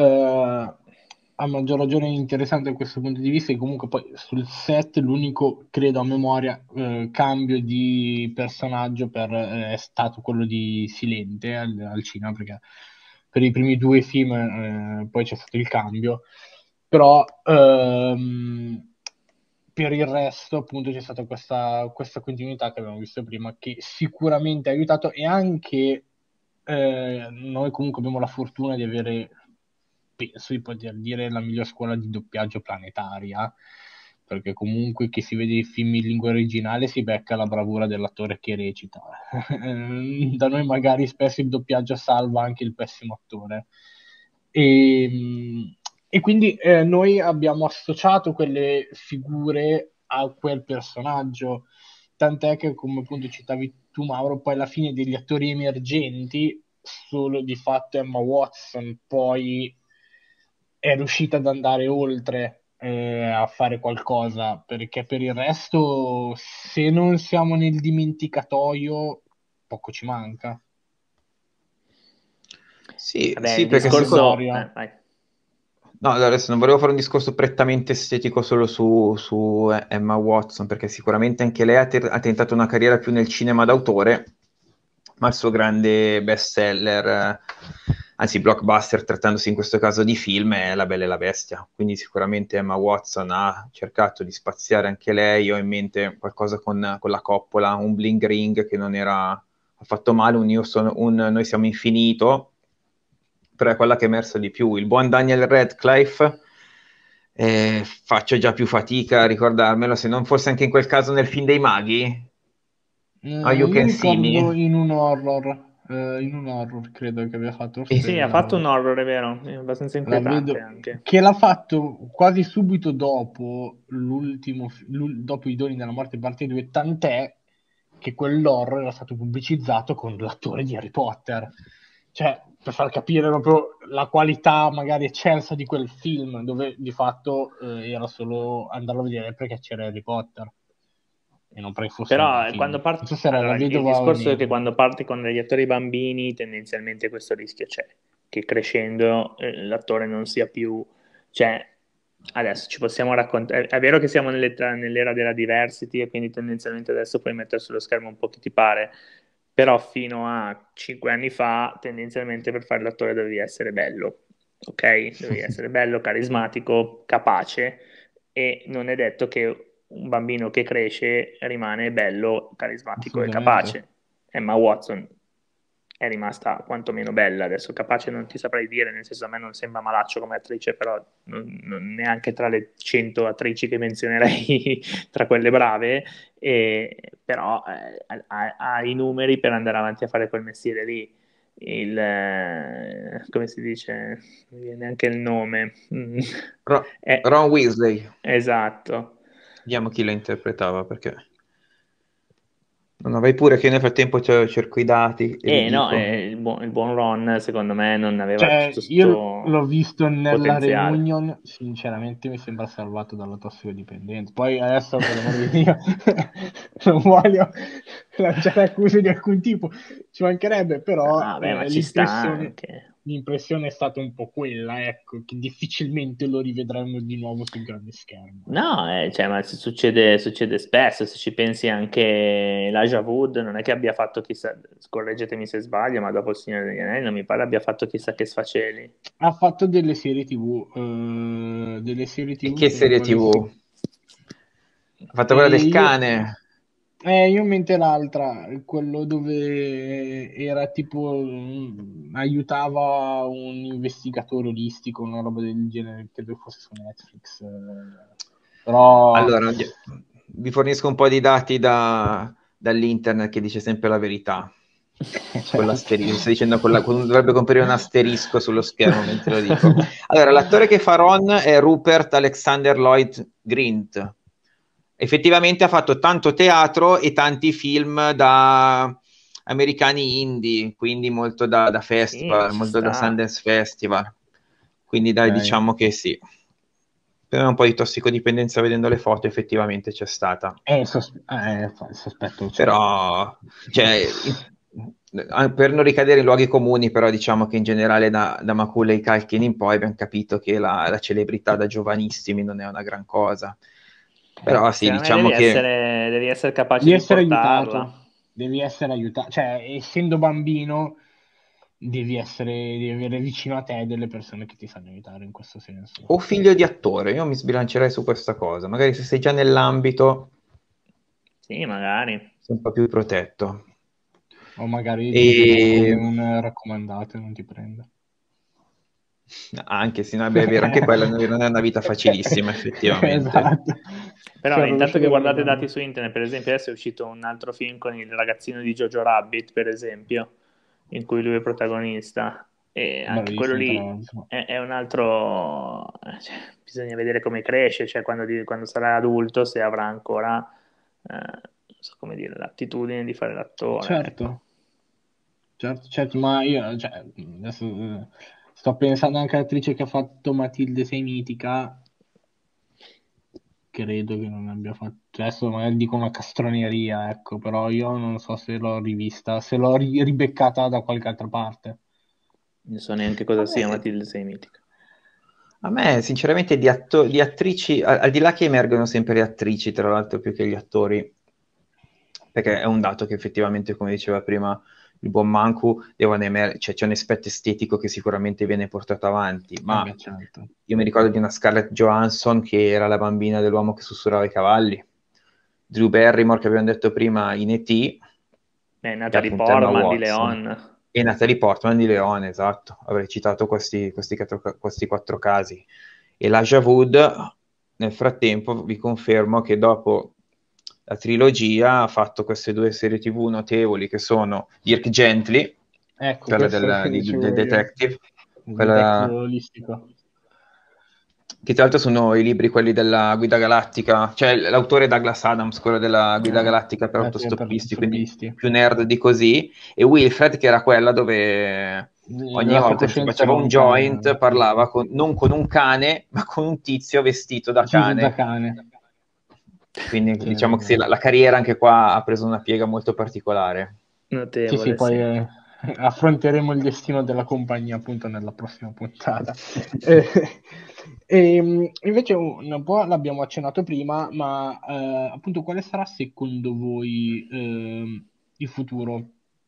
a maggior ragione interessante da questo punto di vista è che comunque poi sul set l'unico, credo a memoria, cambio di personaggio è stato quello di Silente al cinema, perché per i primi due film poi c'è stato il cambio, però per il resto appunto c'è stata questa continuità che abbiamo visto prima che sicuramente ha aiutato e anche noi comunque abbiamo la fortuna di avere, penso di poter dire, la miglior scuola di doppiaggio planetaria, perché comunque chi si vede i film in lingua originale si becca la bravura dell'attore che recita. Da noi magari spesso il doppiaggio salva anche il pessimo attore. E quindi noi abbiamo associato quelle figure a quel personaggio, tant'è che, come appunto citavi tu, Mauro, poi alla fine degli attori emergenti, solo di fatto Emma Watson poi è riuscita ad andare oltre a fare qualcosa, perché per il resto, se non siamo nel dimenticatoio, poco ci manca. Sì, Vabbè, sì, il perché discorso... secondo... vai. No, adesso non volevo fare un discorso prettamente estetico solo su Emma Watson, perché sicuramente anche lei ha tentato una carriera più nel cinema d'autore, ma il suo grande bestseller, anzi blockbuster, trattandosi in questo caso di film, è La Bella e la Bestia. Quindi sicuramente Emma Watson ha cercato di spaziare anche lei. Io ho in mente qualcosa con la Coppola, un Bling Ring che non era affatto male, un Noi siamo infinito, però è quella che è emersa di più. Il buon Daniel Radcliffe, faccio già più fatica a ricordarmelo, se non fosse anche in quel caso nel film dei maghi, All You Io Can See Me. ricordo in un horror credo che abbia fatto, E Sì, ha fatto un forse horror, è vero, è abbastanza la inquietante vedo, anche. che l'ha fatto quasi subito dopo dopo i doni della morte parte 2, tant'è che quell'horror era stato pubblicizzato con l'attore di Harry Potter. Cioè, per far capire proprio la qualità magari eccelsa di quel film, dove di fatto era solo andarlo a vedere perché c'era Harry Potter e non perché fosse un buon Però film. quando Non so se era La allora, il vedova o discorso è che Enigma. quando parti con degli attori bambini, tendenzialmente questo rischio c'è, che crescendo l'attore non sia più... Cioè, adesso ci possiamo raccontare... È vero che siamo nell'era della diversity e quindi tendenzialmente adesso puoi mettere sullo schermo un po' chi ti pare, però fino a 5 anni fa tendenzialmente per fare l'attore dovevi essere bello. ok? Devi essere bello, carismatico, capace, e non è detto che un bambino che cresce rimane bello, carismatico e Assolutamente. capace. Emma Watson è rimasta quantomeno bella, adesso capace non ti saprei dire, nel senso a me non sembra malaccio come attrice, però neanche tra le 100 attrici che menzionerei tra quelle brave, però ha i numeri per andare avanti a fare quel mestiere lì. Come si dice? Non mi viene anche il nome. È- Ron Weasley, esatto. vediamo chi la interpretava, perché non avrei pure che io nel frattempo cerco i dati e vi No, dico. il buon Ron secondo me non aveva Cioè, tutto io questo l'ho visto nella potenziale. reunion, sinceramente mi sembra salvato dalla tossicodipendenza. Poi adesso, per l'amor di Dio, non voglio lanciare accuse di alcun tipo, ci mancherebbe, però Ah, beh, ma ci sta anche. l'impressione è stata un po' quella, ecco, che difficilmente lo rivedremo di nuovo sul grande schermo. No, cioè, ma succede spesso, se ci pensi anche Elijah Wood, non è che abbia fatto chissà, correggetemi se sbaglio, ma dopo il Signore degli Anelli non mi pare abbia fatto chissà che sfaceli. Ha fatto delle serie E TV che sulle serie quali si... TV? Ha fatto quella E del io, cane. io in mente l'altra, quello dove era tipo, aiutava un investigatore olistico, una roba del genere, credo fosse su Netflix. Però, Allora, vi fornisco un po' di dati dall'internet che dice sempre la verità. Con certo. l'asterisco, sto dicendo dovrebbe comparire un asterisco sullo schermo mentre lo dico. Allora, l'attore che fa Ron è Rupert Alexander Lloyd Grint. Effettivamente ha fatto tanto teatro e tanti film da americani indie, quindi molto da Sì, festival, ci molto da sta. Sundance Festival. Quindi dai, Ok. diciamo che sì. Per un po' di tossicodipendenza vedendo le foto effettivamente c'è stata. Sospetto c'è. Però, cioè, per non ricadere in luoghi comuni, però diciamo che in generale da Macaulay Culkin in poi abbiamo capito che la celebrità da giovanissimi non è una gran cosa. Però sì, Secondo me diciamo che devi essere capace Devi di essere aiutato, portarla. devi essere aiutato, cioè, essendo bambino, devi avere vicino a te delle persone che ti sanno aiutare in questo senso. o figlio di attore, io mi sbilancerei su questa cosa, magari se sei già nell'ambito Sì, magari. Sì. sei un po' più protetto. O magari ti vede come E un raccomandato e non ti prende. anche sì, no, beh, è vero, anche quella non è una vita facilissima, effettivamente. Esatto. Però intanto che Sarebbe guardate bello. dati su internet, per esempio, adesso è uscito un altro film con il ragazzino di Jojo Rabbit, per esempio, in cui lui è protagonista. E anche quello Bravissimo, tra lì l'altro. è un altro... cioè, bisogna vedere come cresce, cioè quando sarà adulto, se avrà ancora, non so come dire, l'attitudine di fare l'attore, ecco. Certo, certo, ma io, cioè, adesso sto pensando anche all'attrice che ha fatto Matilde Sei mitica, credo che non abbia fatto, cioè, adesso magari dico una castroneria, ecco, però io non so se l'ho rivista, se l'ho ribeccata da qualche altra parte. Non so neanche A cosa sia me, Matilde Sei mitica. a me, sinceramente, di attrici, al di là che emergono sempre le attrici, tra l'altro, più che gli attori, perché è un dato che effettivamente, come diceva prima il buon Mancu, cioè, c'è un aspetto estetico che sicuramente viene portato avanti, ma Beh, certo. io mi ricordo di una Scarlett Johansson che era la bambina dell'uomo che sussurrava i cavalli, Drew Barrymore che abbiamo detto prima in E.T., e Natalie appunto Emma Portman di Watson. Leon. E Natalie Portman di Leone, esatto, avrei citato questi quattro casi. E Elijah Wood, nel frattempo, vi confermo che dopo la trilogia ha fatto queste due serie TV notevoli che sono Dirk Gently, Ecco, quella questo che del dicevo io, detective, il detective quella olistico. che tra l'altro sono i libri quelli della Guida Galattica, cioè l'autore è Douglas Adams, quello della Guida Galattica per Sì, per autostoppisti, quindi stoppisti. più nerd di così, e Wilfred che era quella dove ogni La sua volta che si coscienza faceva era un un cane, joint parlava non con un cane, ma con un tizio vestito da ucciso da cane. cane. Quindi Sì, diciamo che sì, la carriera anche qua ha preso una piega molto particolare. sì, Notevole, poi sì. affronteremo il destino della compagnia appunto nella prossima puntata. Eh, invece un po' l'abbiamo accennato prima, ma appunto quale sarà secondo voi il futuro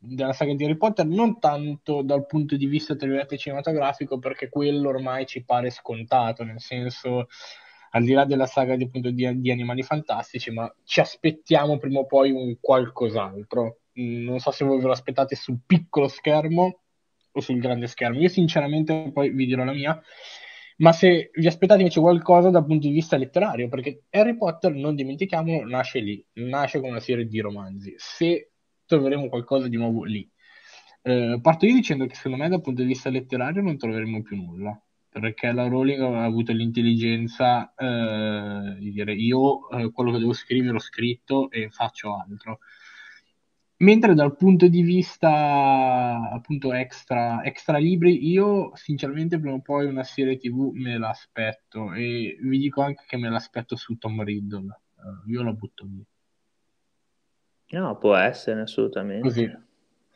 della saga di Harry Potter, non tanto dal punto di vista tra virgolette cinematografico, perché quello ormai ci pare scontato, nel senso, al di là della saga appunto, di Animali Fantastici, ma ci aspettiamo prima o poi un qualcos'altro. Non so se voi ve lo aspettate sul piccolo schermo o sul grande schermo. Io sinceramente poi vi dirò la mia, ma se vi aspettate invece qualcosa dal punto di vista letterario, perché Harry Potter, non dimentichiamolo, nasce lì, nasce con una serie di romanzi. Se troveremo qualcosa di nuovo lì. Parto io dicendo che secondo me dal punto di vista letterario non troveremo più nulla, perché la Rowling ha avuto l'intelligenza di dire io quello che devo scrivere l'ho scritto e faccio altro. Mentre dal punto di vista appunto extra libri, io sinceramente prima o poi una serie TV me l'aspetto e vi dico anche che me l'aspetto su Tom Riddle. Io la butto lì. No, può essere assolutamente. Così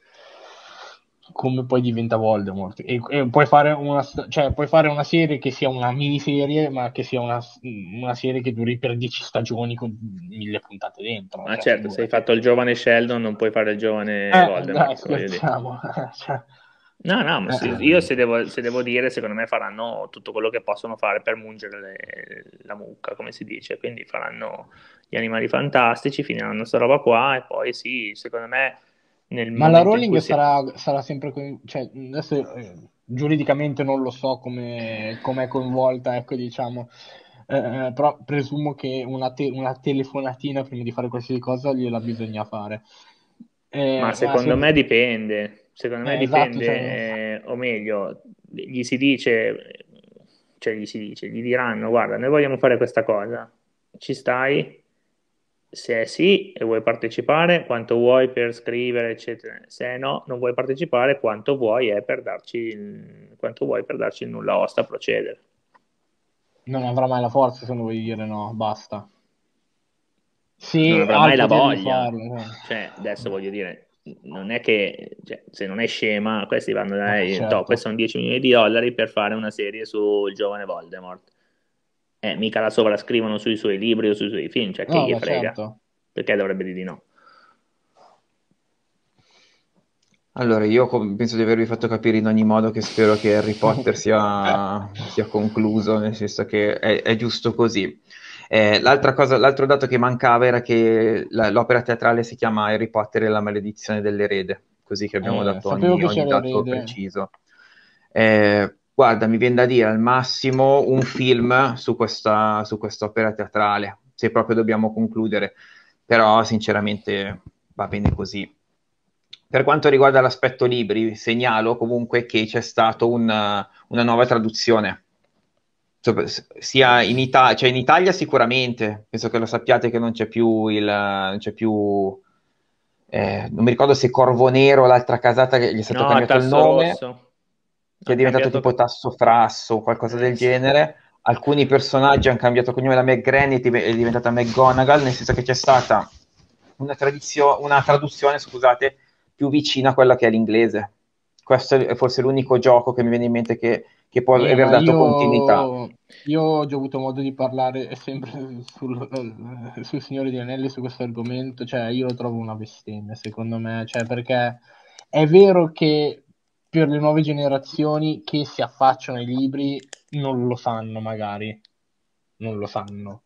come poi diventa Voldemort e puoi fare cioè, puoi fare una serie che sia una miniserie ma che sia una serie che duri per 10 stagioni con 1000 puntate dentro, Ma cioè, certo, se hai figurati. fatto il giovane Sheldon non puoi fare il giovane Dai, Voldemort, voglio dire. scherziamo. Cioè, No, no, ma io eh, se devo dire, secondo me faranno tutto quello che possono fare per mungere la mucca, come si dice, quindi faranno gli animali fantastici, finiranno sta roba qua e poi sì, secondo me nel ma la momento in Rowling cui sarà sempre cioè, adesso giuridicamente non lo so come è coinvolta, ecco, diciamo. Però presumo che una telefonatina prima di fare qualsiasi cosa gliela bisogna fare. Ma Ma secondo me esatto, cioè, dipende, o meglio, gli si dice, cioè gli diranno, guarda, noi vogliamo fare questa cosa, ci stai? Se è sì e vuoi partecipare, quanto vuoi per scrivere, eccetera. Se è no, non vuoi partecipare, quanto vuoi per darci il nulla osta a procedere. non avrà mai la forza se non vuoi dire no, basta. Non Se avrà ha il mai la potere di voglia. farlo. Cioè, adesso voglio dire, non è che, cioè, se non è scema, questi vanno dai, questi Certo. sono 10 milioni di dollari per fare una serie sul giovane Voldemort. Mica la sovrascrivono sui suoi libri o sui suoi film, cioè che No, gli beh, frega. certo. Perché dovrebbe dire di no? Allora, io penso di avervi fatto capire in ogni modo che spero che Harry Potter sia concluso, nel senso che è giusto così. L'altro dato che mancava era che l'opera teatrale si chiama Harry Potter e la maledizione dell'erede, così che abbiamo dato Sapevo che ogni c'era dato Erede. preciso. Guarda, mi viene da dire al massimo un film su questa opera teatrale, se proprio dobbiamo concludere, però sinceramente va bene così. Per quanto riguarda l'aspetto libri, segnalo comunque che c'è stata una nuova traduzione. Sia in Italia, cioè in Italia sicuramente, penso che lo sappiate che non mi ricordo se Corvo Nero, l'altra casata che gli è stato No, a cambiato il tasso nome, rosso. che è Ha diventato tipo cambiato... Tasso Frasso o qualcosa del Sì. genere. Alcuni personaggi hanno cambiato cognome da McGranny è diventata McGonagall, nel senso che c'è stata una traduzione, scusate, più vicina a quella che è l'inglese. Questo è forse l'unico gioco che mi viene in mente che può aver Ma dato continuità. io ho già avuto modo di parlare sempre sul Signore degli Anelli su questo argomento, cioè io lo trovo una bestemmia, secondo me, cioè perché è vero che per le nuove generazioni che si affacciano ai libri non lo sanno magari, non lo sanno,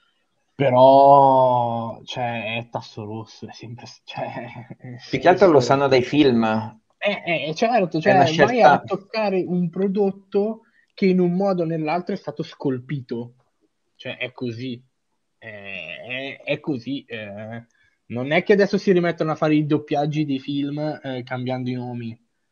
però cioè, è tasso rosso, è sempre, cioè, nel Più che altro lo senso... sanno dai film, Certo, è una cioè vai a scelta. toccare un prodotto che in un modo o nell'altro è stato scolpito, cioè è così, è così. Non è che adesso si rimettono a fare i doppiaggi dei film cambiando i nomi.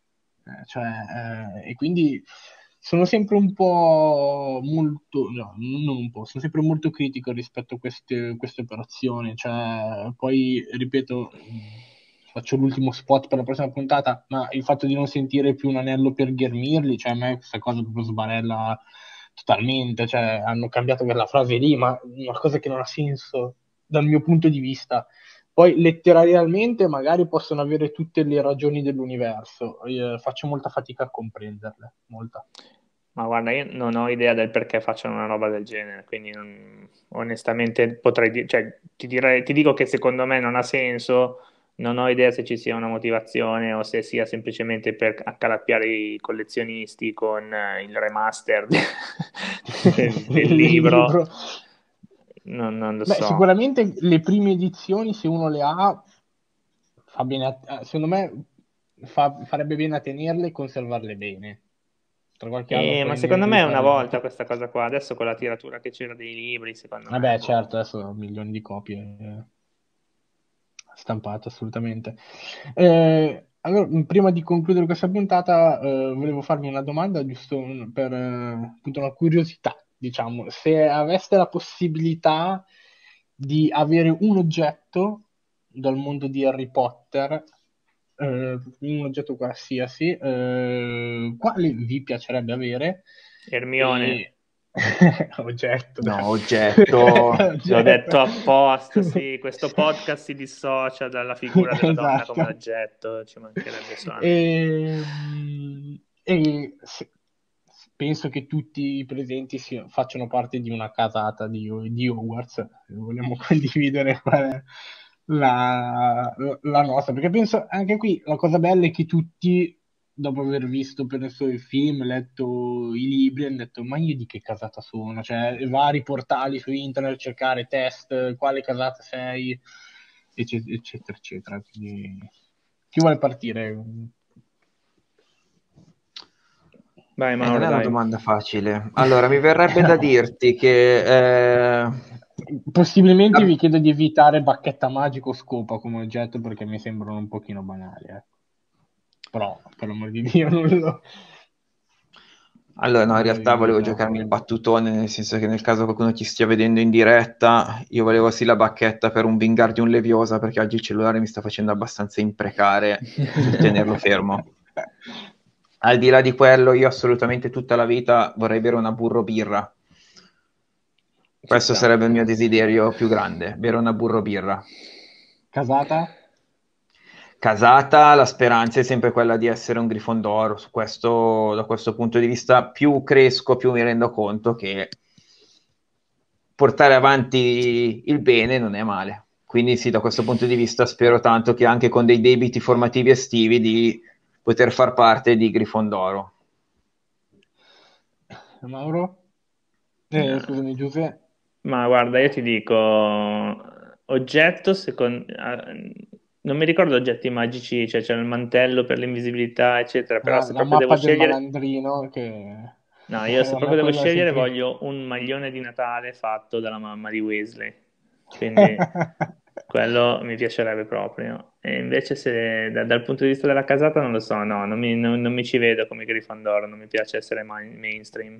E quindi sono sempre un po' molto, no, non un po', sono sempre molto critico rispetto a queste operazioni. Cioè, poi, ripeto, faccio l'ultimo spot per la prossima puntata, ma il fatto di non sentire più un anello per ghermirli, cioè a me questa cosa proprio sbarella totalmente. Cioè, hanno cambiato quella frase lì, ma una cosa che non ha senso dal mio punto di vista. Poi letterariamente magari possono avere tutte le ragioni dell'universo, faccio molta fatica a comprenderle, molta. Ma guarda, io non ho idea del perché facciano una roba del genere, quindi onestamente potrei dire, cioè, ti dico che secondo me non ha senso, Non ho idea se ci sia una motivazione o se sia semplicemente per accalappiare i collezionisti con il remaster del Il libro. libro. Non lo Beh, so. sicuramente le prime edizioni, se uno le ha, fa bene secondo me farebbe bene a tenerle e conservarle bene. Tra qualche anno Ma poi ne secondo me è una riparliamo. volta questa cosa qua. Adesso con la tiratura che c'era dei libri, secondo me, Vabbè, boh. certo, adesso milioni di copie stampate, assolutamente. Allora, prima di concludere questa puntata, volevo farvi una domanda, giusto per appunto una curiosità, diciamo. Se aveste la possibilità di avere un oggetto dal mondo di Harry Potter, un oggetto qualsiasi, quale vi piacerebbe avere? Hermione. E... oggetto, dai. No, oggetto. L'ho Oggetto. detto apposta, sì, questo podcast si dissocia dalla figura della donna come Esatto. oggetto, ci mancherebbe solamente. Penso che tutti i presenti facciano parte di una casata di Hogwarts. Vogliamo condividere qual è la nostra, perché penso anche qui la cosa bella è che tutti, dopo aver visto per adesso il film, letto i libri, hanno detto: ma io di che casata sono? Cioè, vari portali su internet, cercare test, quale casata sei, eccetera, eccetera, eccetera. Quindi, chi vuole partire? Vai Non Mauro, è una dai. domanda facile. Allora, mi verrebbe da dirti che Possibilmente vi la- chiedo di evitare bacchetta magico o scopa come oggetto perché mi sembrano un pochino banali, Però, per l'amor di Dio, allora, no, in non lo realtà volevo evito. giocarmi il battutone, nel senso che nel caso qualcuno ti stia vedendo in diretta, io volevo sì la bacchetta per un Wingardium Leviosa, perché oggi il cellulare mi sta facendo abbastanza imprecare sul tenerlo fermo. Al di là di quello, io assolutamente tutta la vita vorrei bere una burro birra. Ci Questo sta. sarebbe il mio desiderio più grande, bere una burro birra. Casata? Casata, la speranza è sempre quella di essere un Grifondoro. Su questo, da questo punto di vista, più cresco, più mi rendo conto che portare avanti il bene non è male. Quindi sì, da questo punto di vista spero tanto che anche con dei debiti formativi estivi di poter far parte di Grifondoro. Mauro? Eh, Scusami, Giuseppe. Ma guarda, io ti dico, oggetto, non mi ricordo oggetti magici, cioè c'è il mantello per l'invisibilità, eccetera, però se La proprio devo mappa del scegliere, malandrino, che no, io se a me proprio devo quella è scegliere sempre... voglio un maglione di Natale fatto dalla mamma di Weasley, quindi quello mi piacerebbe proprio. E invece se dal punto di vista della casata non lo so, no, non mi ci vedo come Grifondoro, non mi piace essere mainstream.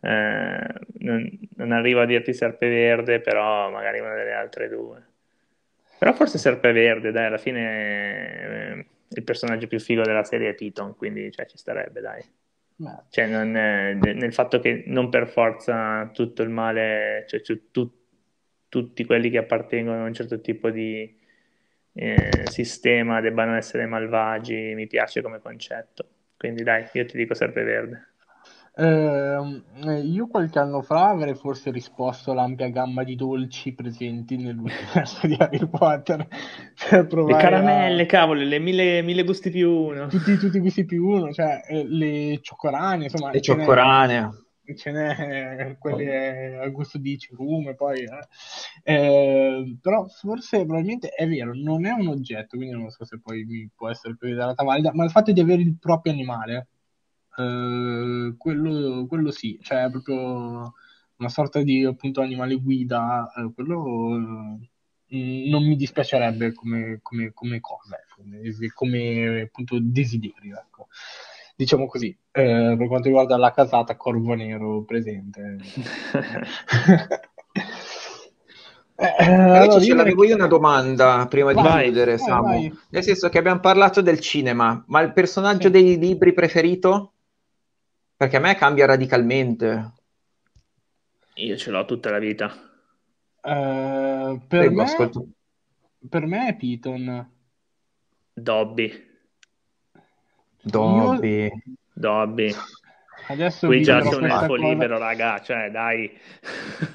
Non arrivo a dirti Serpeverde, però magari una delle altre due. Però forse Serpeverde, dai, alla fine il personaggio più figo della serie è Piton, quindi cioè, ci starebbe, dai. Beh, Cioè, nel fatto che non per forza tutto il male, cioè tutti quelli che appartengono a un certo tipo di sistema debbano essere malvagi, mi piace come concetto. Quindi dai, io ti dico Serpeverde. io qualche anno fa avrei forse risposto all'ampia gamma di dolci presenti nell'universo di Harry Potter per Le provare a caramelle, cavolo, le mille gusti più uno. tutti questi più uno, cioè le cioccolane, insomma, Le cioccorane. ce n'è quelle a gusto di cerume, poi però forse probabilmente è vero, non è un oggetto, quindi non so se poi mi può essere considerata valida, ma il fatto di avere il proprio animale, quello sì, cioè proprio una sorta di appunto animale guida, quello non mi dispiacerebbe come cosa, ecco, come appunto desiderio, ecco. Diciamo così. Per quanto riguarda la casata, Corvo Nero presente. Invece Allora, ce io l'avevo direi... io una domanda prima di Vai, Vai. chiudere, vai, Samu. vai. Nel senso che abbiamo parlato del cinema, ma il personaggio Sì. dei libri preferito? Perché a me cambia radicalmente. Io ce l'ho tutta la vita. Eh, per Prego, me, ascolto. per me è Piton. Dobby. Io Dobby. Dobby. adesso Qui vi già dirò c'è un questa elfo cosa. libero, raga, cioè dai.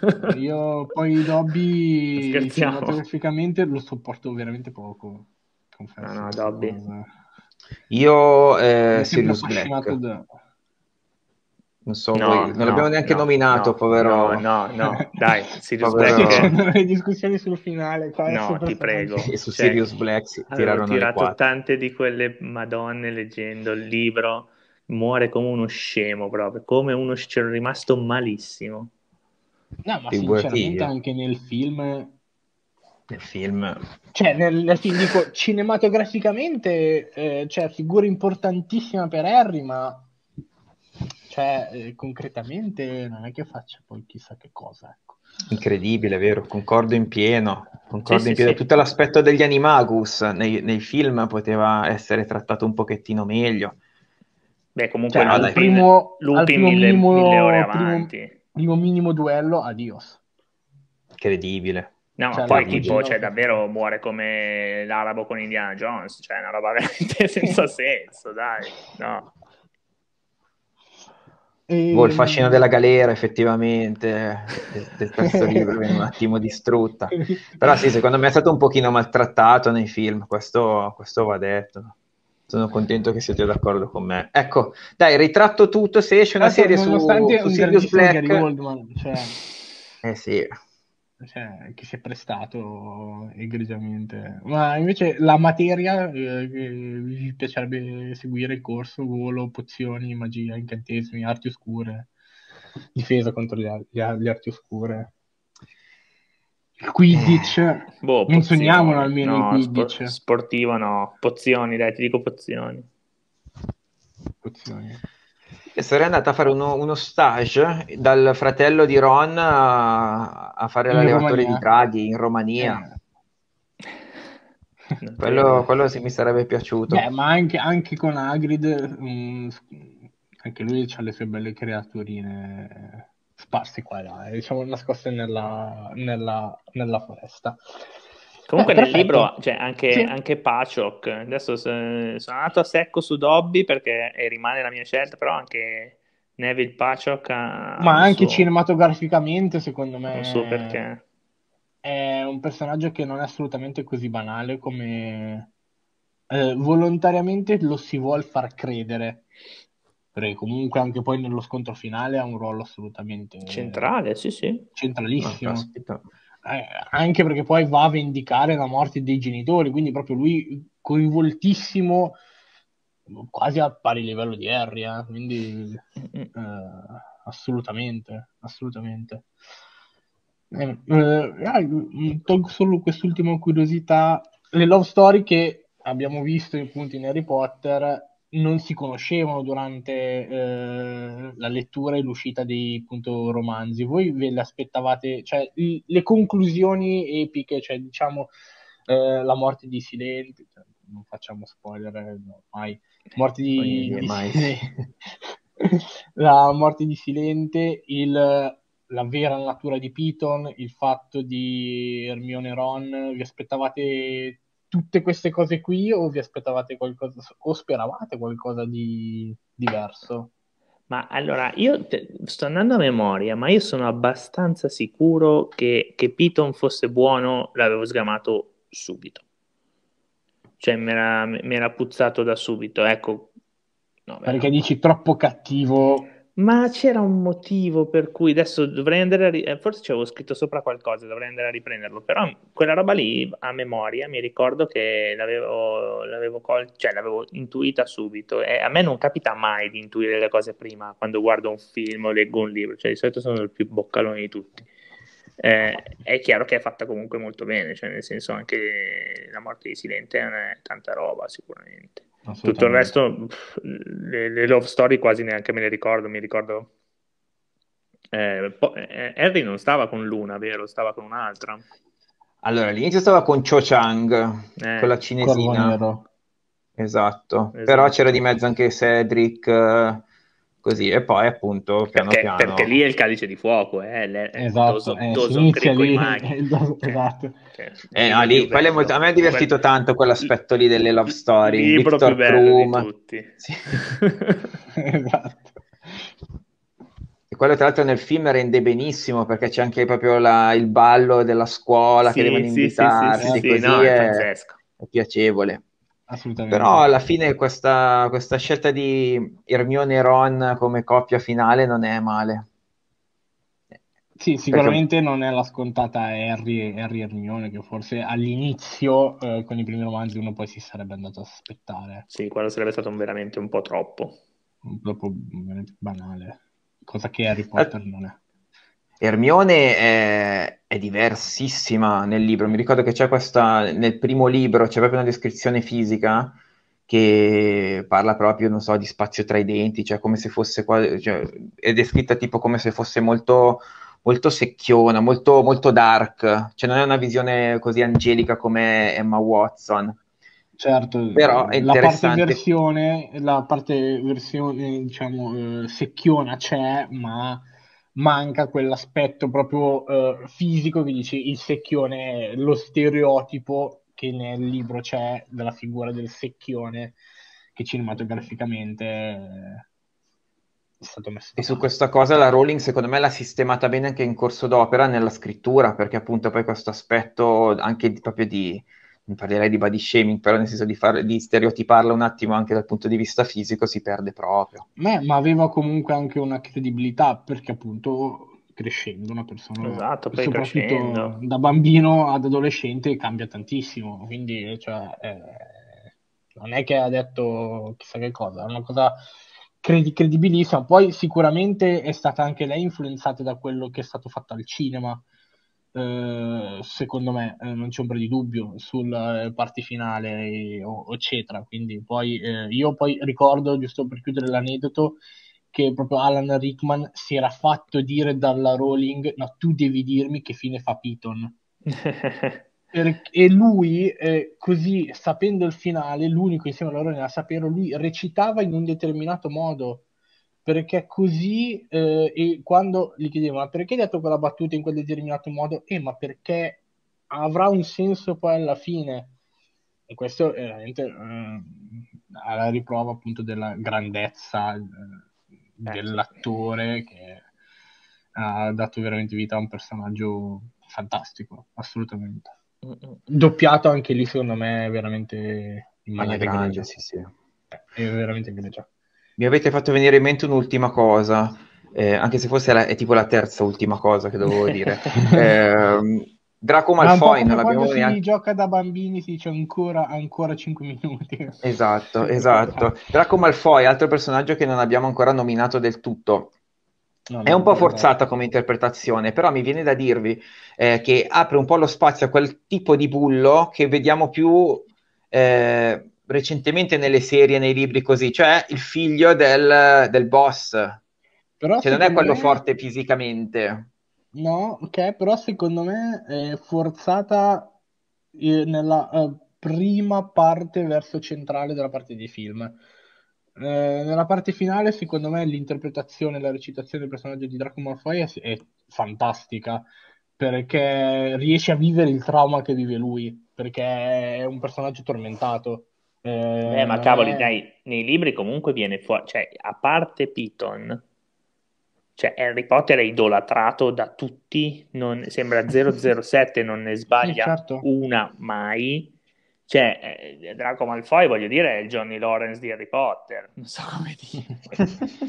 Io poi Dobby Scherziamo. cinematograficamente lo sopporto veramente poco. confesso No, questa Dobby. cosa. Io Mi sembra Sirius affascinato Black, da... non so No, voi, non l'abbiamo neanche nominato, povero, no, dai, Sirius povero, Black, C'erano le discussioni sul finale, qual è il suo no, ti personaggio. prego. e su Cioè, Sirius Black si avevo tirarono le tirato quattro. tante di quelle madonne leggendo il libro, muore come uno scemo proprio, come uno c'ero rimasto malissimo. No, ma Figurati sinceramente io. anche nel film, Nel film, cioè nel film dico cinematograficamente, cioè figura importantissima per Harry, ma cioè concretamente non è che faccia poi chissà che cosa, ecco. incredibile, vero? Concordo in pieno. Sì, Concordo in sì, pieno. sì. Tutto l'aspetto degli animagus nei film poteva essere trattato un pochettino meglio. Beh, comunque Cioè Però al dai, primo Lupin mille ore primo avanti. minimo duello, adios. incredibile. No, ma Cioè poi la tipo, cugina lo cioè, fa davvero muore come l'arabo con Indiana Jones, cioè è una roba veramente senza senso, dai, no. Il fascino della Ehm, galera, effettivamente, del terzo libro viene un attimo distrutta. Però sì, secondo me è stato un pochino maltrattato nei film, questo va detto. Sono contento che siete d'accordo con me. Ecco, dai, ritratto tutto, se esce Tra una l'altro, serie nonostante su un Sirius grandissimo Gary Black, Oldman, eh sì, che si è prestato egregiamente, ma invece la materia che vi piacerebbe seguire il corso, volo, pozioni, magia, incantesimi, arti oscure, difesa contro le arti oscure, il Quidditch, Boh, non sogniamolo pozioni, almeno il no, Quidditch, sportivo no, pozioni, dai, ti dico pozioni. pozioni. sarei andata a fare uno stage dal fratello di Ron a fare In l'allevatore di Romania. draghi in Romania. Eh, Non Quello sì mi sarebbe Beh, piaciuto. ma anche con Hagrid, anche lui ha le sue belle creaturine sparse qua e là, diciamo nascoste nella foresta. Comunque nel Perfetto. libro c'è Sì. anche Paciok. Adesso sono andato a secco su Dobby perché rimane la mia scelta, però anche Neville Paciok ha Ma anche cinematograficamente, secondo un suo me, perché. è un personaggio che non è assolutamente così banale come volontariamente lo si vuol far credere. Perché comunque anche poi nello scontro finale ha un ruolo assolutamente Centrale, sì, sì. Ma centralissimo. caspita. Anche perché poi va a vendicare la morte dei genitori, quindi proprio lui coinvoltissimo quasi a pari livello di Harry, quindi assolutamente, assolutamente. Tolgo solo quest'ultima curiosità. Le love story che abbiamo visto appunto in Harry Potter non si conoscevano durante la lettura e l'uscita dei appunto, romanzi. Voi ve le aspettavate, cioè le conclusioni epiche, cioè diciamo la morte di Silente, cioè, non facciamo spoiler, no, mai. Morte di Mai. la morte di Silente, la vera natura di Piton, il fatto di Hermione e Ron, vi aspettavate tutte queste cose qui o vi aspettavate qualcosa o speravate qualcosa di diverso? Ma allora, io sto andando a memoria, ma io sono abbastanza sicuro che Piton fosse buono, l'avevo sgamato subito. Cioè, mi era puzzato da subito, ecco. No, beh, Perché no. dici troppo cattivo. Ma c'era un motivo per cui adesso dovrei andare forse ci avevo scritto sopra qualcosa, dovrei andare a riprenderlo, però quella roba lì a memoria mi ricordo che cioè, l'avevo intuita subito e a me non capita mai di intuire le cose prima quando guardo un film o leggo un libro, cioè di solito sono il più boccalone di tutti. È chiaro che è fatta comunque molto bene, cioè nel senso anche la morte di Silente è tanta roba sicuramente. Tutto il resto, le love story quasi neanche me le ricordo. Mi ricordo. Harry non stava con Luna, vero? Stava con un'altra. Allora, all'inizio stava con Cho Chang, con la Corvo cinesina. Nero. Esatto. Però Esatto. c'era di mezzo anche Cedric, così, e poi appunto piano Perché lì piano. è il calice di fuoco, Esatto, si Dawson inizia Creek coi lì, maghi. esatto. No, Libro più lì, quello è bello. a me è divertito tanto quell'aspetto lì delle love story. Libro più Victor bello di Krum. tutti. Sì. Esatto. E quello tra l'altro nel film rende benissimo perché c'è anche proprio il ballo della scuola che devono Sì, invitarsi, no, così è è pazzesco. è piacevole. Però assolutamente. alla fine questa scelta di Hermione e Ron come coppia finale non è male. Sì, Perché sicuramente non è la scontata Harry e Hermione, che forse all'inizio, con i primi romanzi, uno poi si sarebbe andato a aspettare. Sì, quello sarebbe stato veramente un po' troppo. Dopo, veramente banale, cosa che Harry eh, Potter non è. Hermione è diversissima nel libro. Mi ricordo che c'è questa, nel primo libro c'è proprio una descrizione fisica che parla proprio, non so, di spazio tra i denti, cioè come se fosse cioè, è descritta tipo come se fosse molto, molto secchiona, molto, molto dark, cioè non è una visione così angelica come Emma Watson, Certo, però è interessante. la parte versione, diciamo, secchiona c'è, ma manca quell'aspetto proprio fisico che dici il secchione, è lo stereotipo che nel libro c'è della figura del secchione che cinematograficamente è stato messo E da su parte. questa cosa la Rowling secondo me l'ha sistemata bene anche in corso d'opera nella scrittura, perché appunto poi questo aspetto anche proprio di, non parlerei di body shaming, però nel senso di stereotiparla un attimo anche dal punto di vista fisico si perde proprio. Ma aveva comunque anche una credibilità perché appunto crescendo una persona, Esatto, poi soprattutto crescendo. da bambino ad adolescente, cambia tantissimo. Quindi, cioè, non è che ha detto chissà che cosa, è una cosa credibilissima. Poi sicuramente è stata anche lei influenzata da quello che è stato fatto al cinema. Secondo me, non c'è ombra di dubbio sulla parte finale eccetera. Quindi poi io poi ricordo, giusto per chiudere l'aneddoto, che proprio Alan Rickman si era fatto dire dalla Rowling: no, tu devi dirmi che fine fa Piton. E lui, così sapendo il finale, l'unico insieme a loro a saperlo, lui recitava in un determinato modo. Perché così, e quando gli chiedevano: ma perché hai detto quella battuta in quel determinato modo? Ma perché avrà un senso poi alla fine. E questo è veramente alla riprova appunto della grandezza Sì. dell'attore che ha dato veramente vita a un personaggio fantastico, assolutamente. Mm-mm. Doppiato anche lì, secondo me, veramente in Alla maniera grande, egregia. sì, sì. È veramente egregia. Mi avete fatto venire in mente un'ultima cosa, anche se forse è tipo la terza ultima cosa che dovevo dire. Draco Ma è un po' Malfoy non come quando l'abbiamo si neanche. gioca da bambini, si dice ancora 5 minuti. Esatto, Sì, ok, dai. esatto. Draco Malfoy, altro personaggio che non abbiamo ancora nominato del tutto. No, È un po' no, esatto. forzata come interpretazione, però mi viene da dirvi che apre un po' lo spazio a quel tipo di bullo che vediamo più recentemente nelle serie, nei libri così, cioè il figlio del boss, Però cioè non è secondo quello me, forte fisicamente. no, ok, però secondo me è forzata nella prima parte verso centrale della parte dei film. Nella parte finale, secondo me, l'interpretazione e la recitazione del personaggio di Draco Malfoy è fantastica, perché riesce a vivere il trauma che vive lui, perché è un personaggio tormentato. Ma Non cavoli, è... dai, nei libri comunque viene fuori, cioè, a parte Piton, cioè, Harry Potter è idolatrato da tutti, sembra 007, non ne Sì, sbaglia certo. una mai. Cioè, Draco Malfoy, voglio dire, è il Johnny Lawrence di Harry Potter, non so come dire.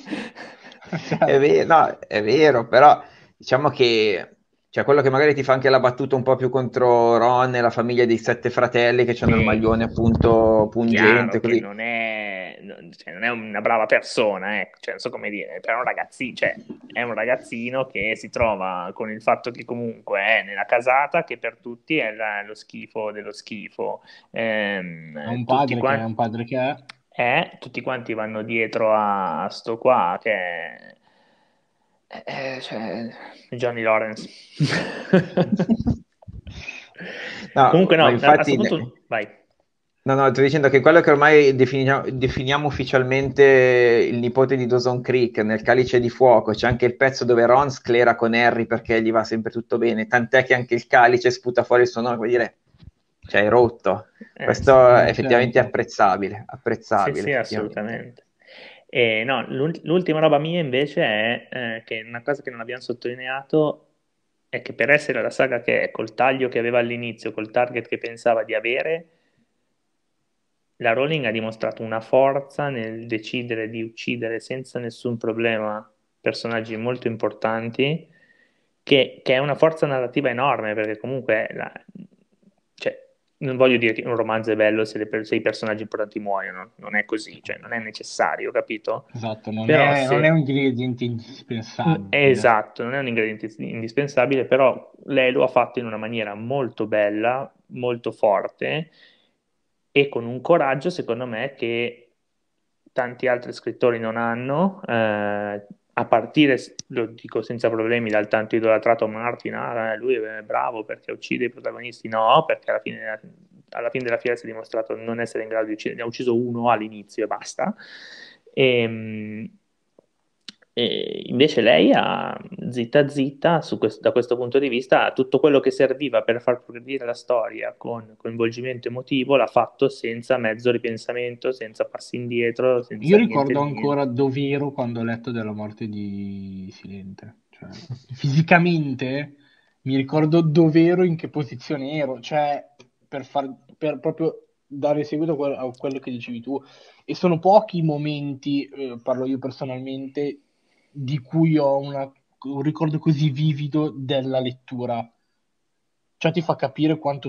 Certo. No, è vero, però diciamo che cioè, quello che magari ti fa anche la battuta un po' più contro Ron e la famiglia dei sette fratelli che hanno il Sì, maglione appunto chiaro pungente, che così. non è, cioè, non è una brava persona, cioè, non so come dire, però è un ragazzino, cioè, è un ragazzino che si trova con il fatto che comunque è nella casata, che per tutti è lo schifo dello schifo. Ha un Tutti padre che è quanti, un padre che è. tutti quanti vanno dietro a sto qua, che è, cioè, Johnny Lawrence. No, Comunque ma no, a questo infatti, punto, vai. no, no, sto dicendo che quello che ormai definiamo ufficialmente il nipote di Dawson Creek nel Calice di Fuoco, c'è anche il pezzo dove Ron sclera con Harry perché gli va sempre tutto bene, tant'è che anche il Calice sputa fuori il suo nome, vuol dire, cioè, è rotto. Sì. Questo è effettivamente Certo. apprezzabile, Sì, apprezzabile, sì, effettivamente. assolutamente. E no, l'ultima roba mia invece è che una cosa che non abbiamo sottolineato è che per essere la saga che è, col taglio che aveva all'inizio, col target che pensava di avere, la Rowling ha dimostrato una forza nel decidere di uccidere senza nessun problema personaggi molto importanti, che è una forza narrativa enorme, perché comunque, cioè, non voglio dire che un romanzo è bello se i personaggi importanti muoiono, non è così, cioè non è necessario, capito? Esatto, Però non è un se... ingrediente indispensabile. Esatto, non è un ingrediente indispensabile, però lei lo ha fatto in una maniera molto bella, molto forte e con un coraggio, secondo me, che tanti altri scrittori non hanno, a partire, lo dico senza problemi, dal tanto idolatrato Martin, lui è bravo perché uccide i protagonisti, no, perché alla fine della fiera si è dimostrato non essere in grado di uccidere, ne ha ucciso uno all'inizio e basta. E, e invece lei ha, zitta zitta, da questo punto di vista, tutto quello che serviva per far progredire la storia con coinvolgimento emotivo l'ha fatto senza mezzo ripensamento, senza passi indietro, Io senza niente ricordo di niente. ancora dov'ero quando ho letto della morte di Silente. Cioè, fisicamente mi ricordo dov'ero, in che posizione ero, cioè per proprio dare seguito a quello che dicevi tu. E sono pochi i momenti, parlo io personalmente, di cui ho un ricordo così vivido della lettura. Cioè ti fa capire quanto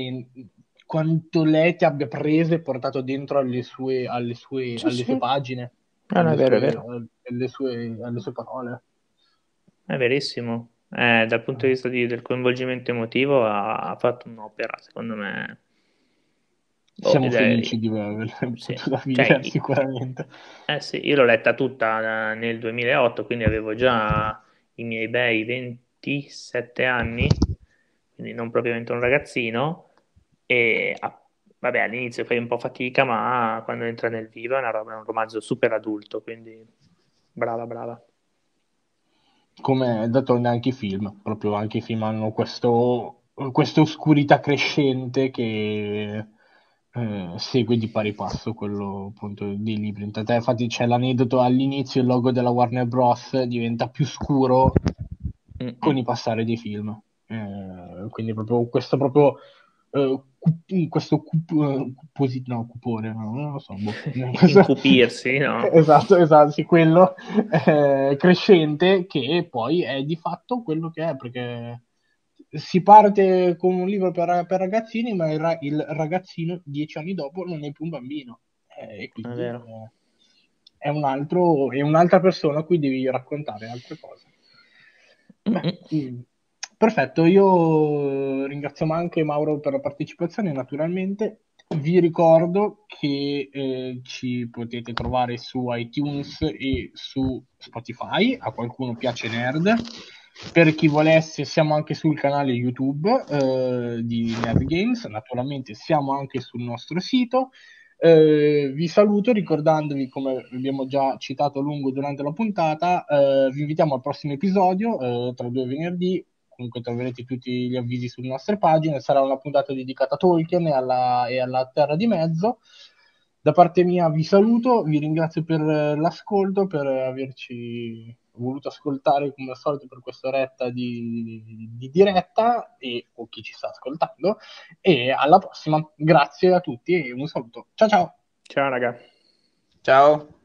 quanto lei ti abbia preso e portato dentro Sì, alle sue sì. pagine, No, no, è vero, è vero. alle sue parole. È verissimo. Dal punto di vista del coinvolgimento emotivo ha fatto un'opera, secondo me. Boh, Siamo felici di averla sì. potuta Cioè, vivere sicuramente. sì, io l'ho letta tutta nel 2008, quindi avevo già i miei bei 27 anni, quindi non propriamente un ragazzino, e vabbè, all'inizio fai un po' fatica, ma quando entra nel vivo è una roba, è un romanzo super adulto, quindi brava, brava. Come d'altronde anche i film, proprio anche i film hanno questa oscurità crescente che segue di pari passo quello appunto dei libri. Infatti c'è l'aneddoto all'inizio, il logo della Warner Bros. Diventa più scuro con Mm-mm. i passare dei film. Quindi proprio questo proprio questo no, cupore, no, non lo so, boh. Incupirsi, no? Esatto, sì, quello crescente che poi è di fatto quello che è, perché si parte con un libro per ragazzini, ma il ragazzino 10 anni dopo non è più un bambino, e È quindi vero. è un'altra persona a cui devi raccontare altre cose. Beh, Mm-mm. perfetto, io ringrazio anche Mauro per la partecipazione, naturalmente. Vi ricordo che ci potete trovare su iTunes e su Spotify, a qualcuno piace Nerd. Per chi volesse, siamo anche sul canale YouTube di Nerd Games, naturalmente siamo anche sul nostro sito. Vi saluto ricordandovi, come abbiamo già citato a lungo durante la puntata, vi invitiamo al prossimo episodio, tra 2 venerdì. Comunque troverete tutti gli avvisi sulle nostre pagine. Sarà una puntata dedicata a Tolkien e alla Terra di Mezzo. Da parte mia vi saluto, vi ringrazio per l'ascolto, per averci voluto ascoltare come al solito per questa oretta di diretta e o chi ci sta ascoltando. E alla prossima. Grazie a tutti e un saluto. Ciao ciao. Ciao, raga. Ciao.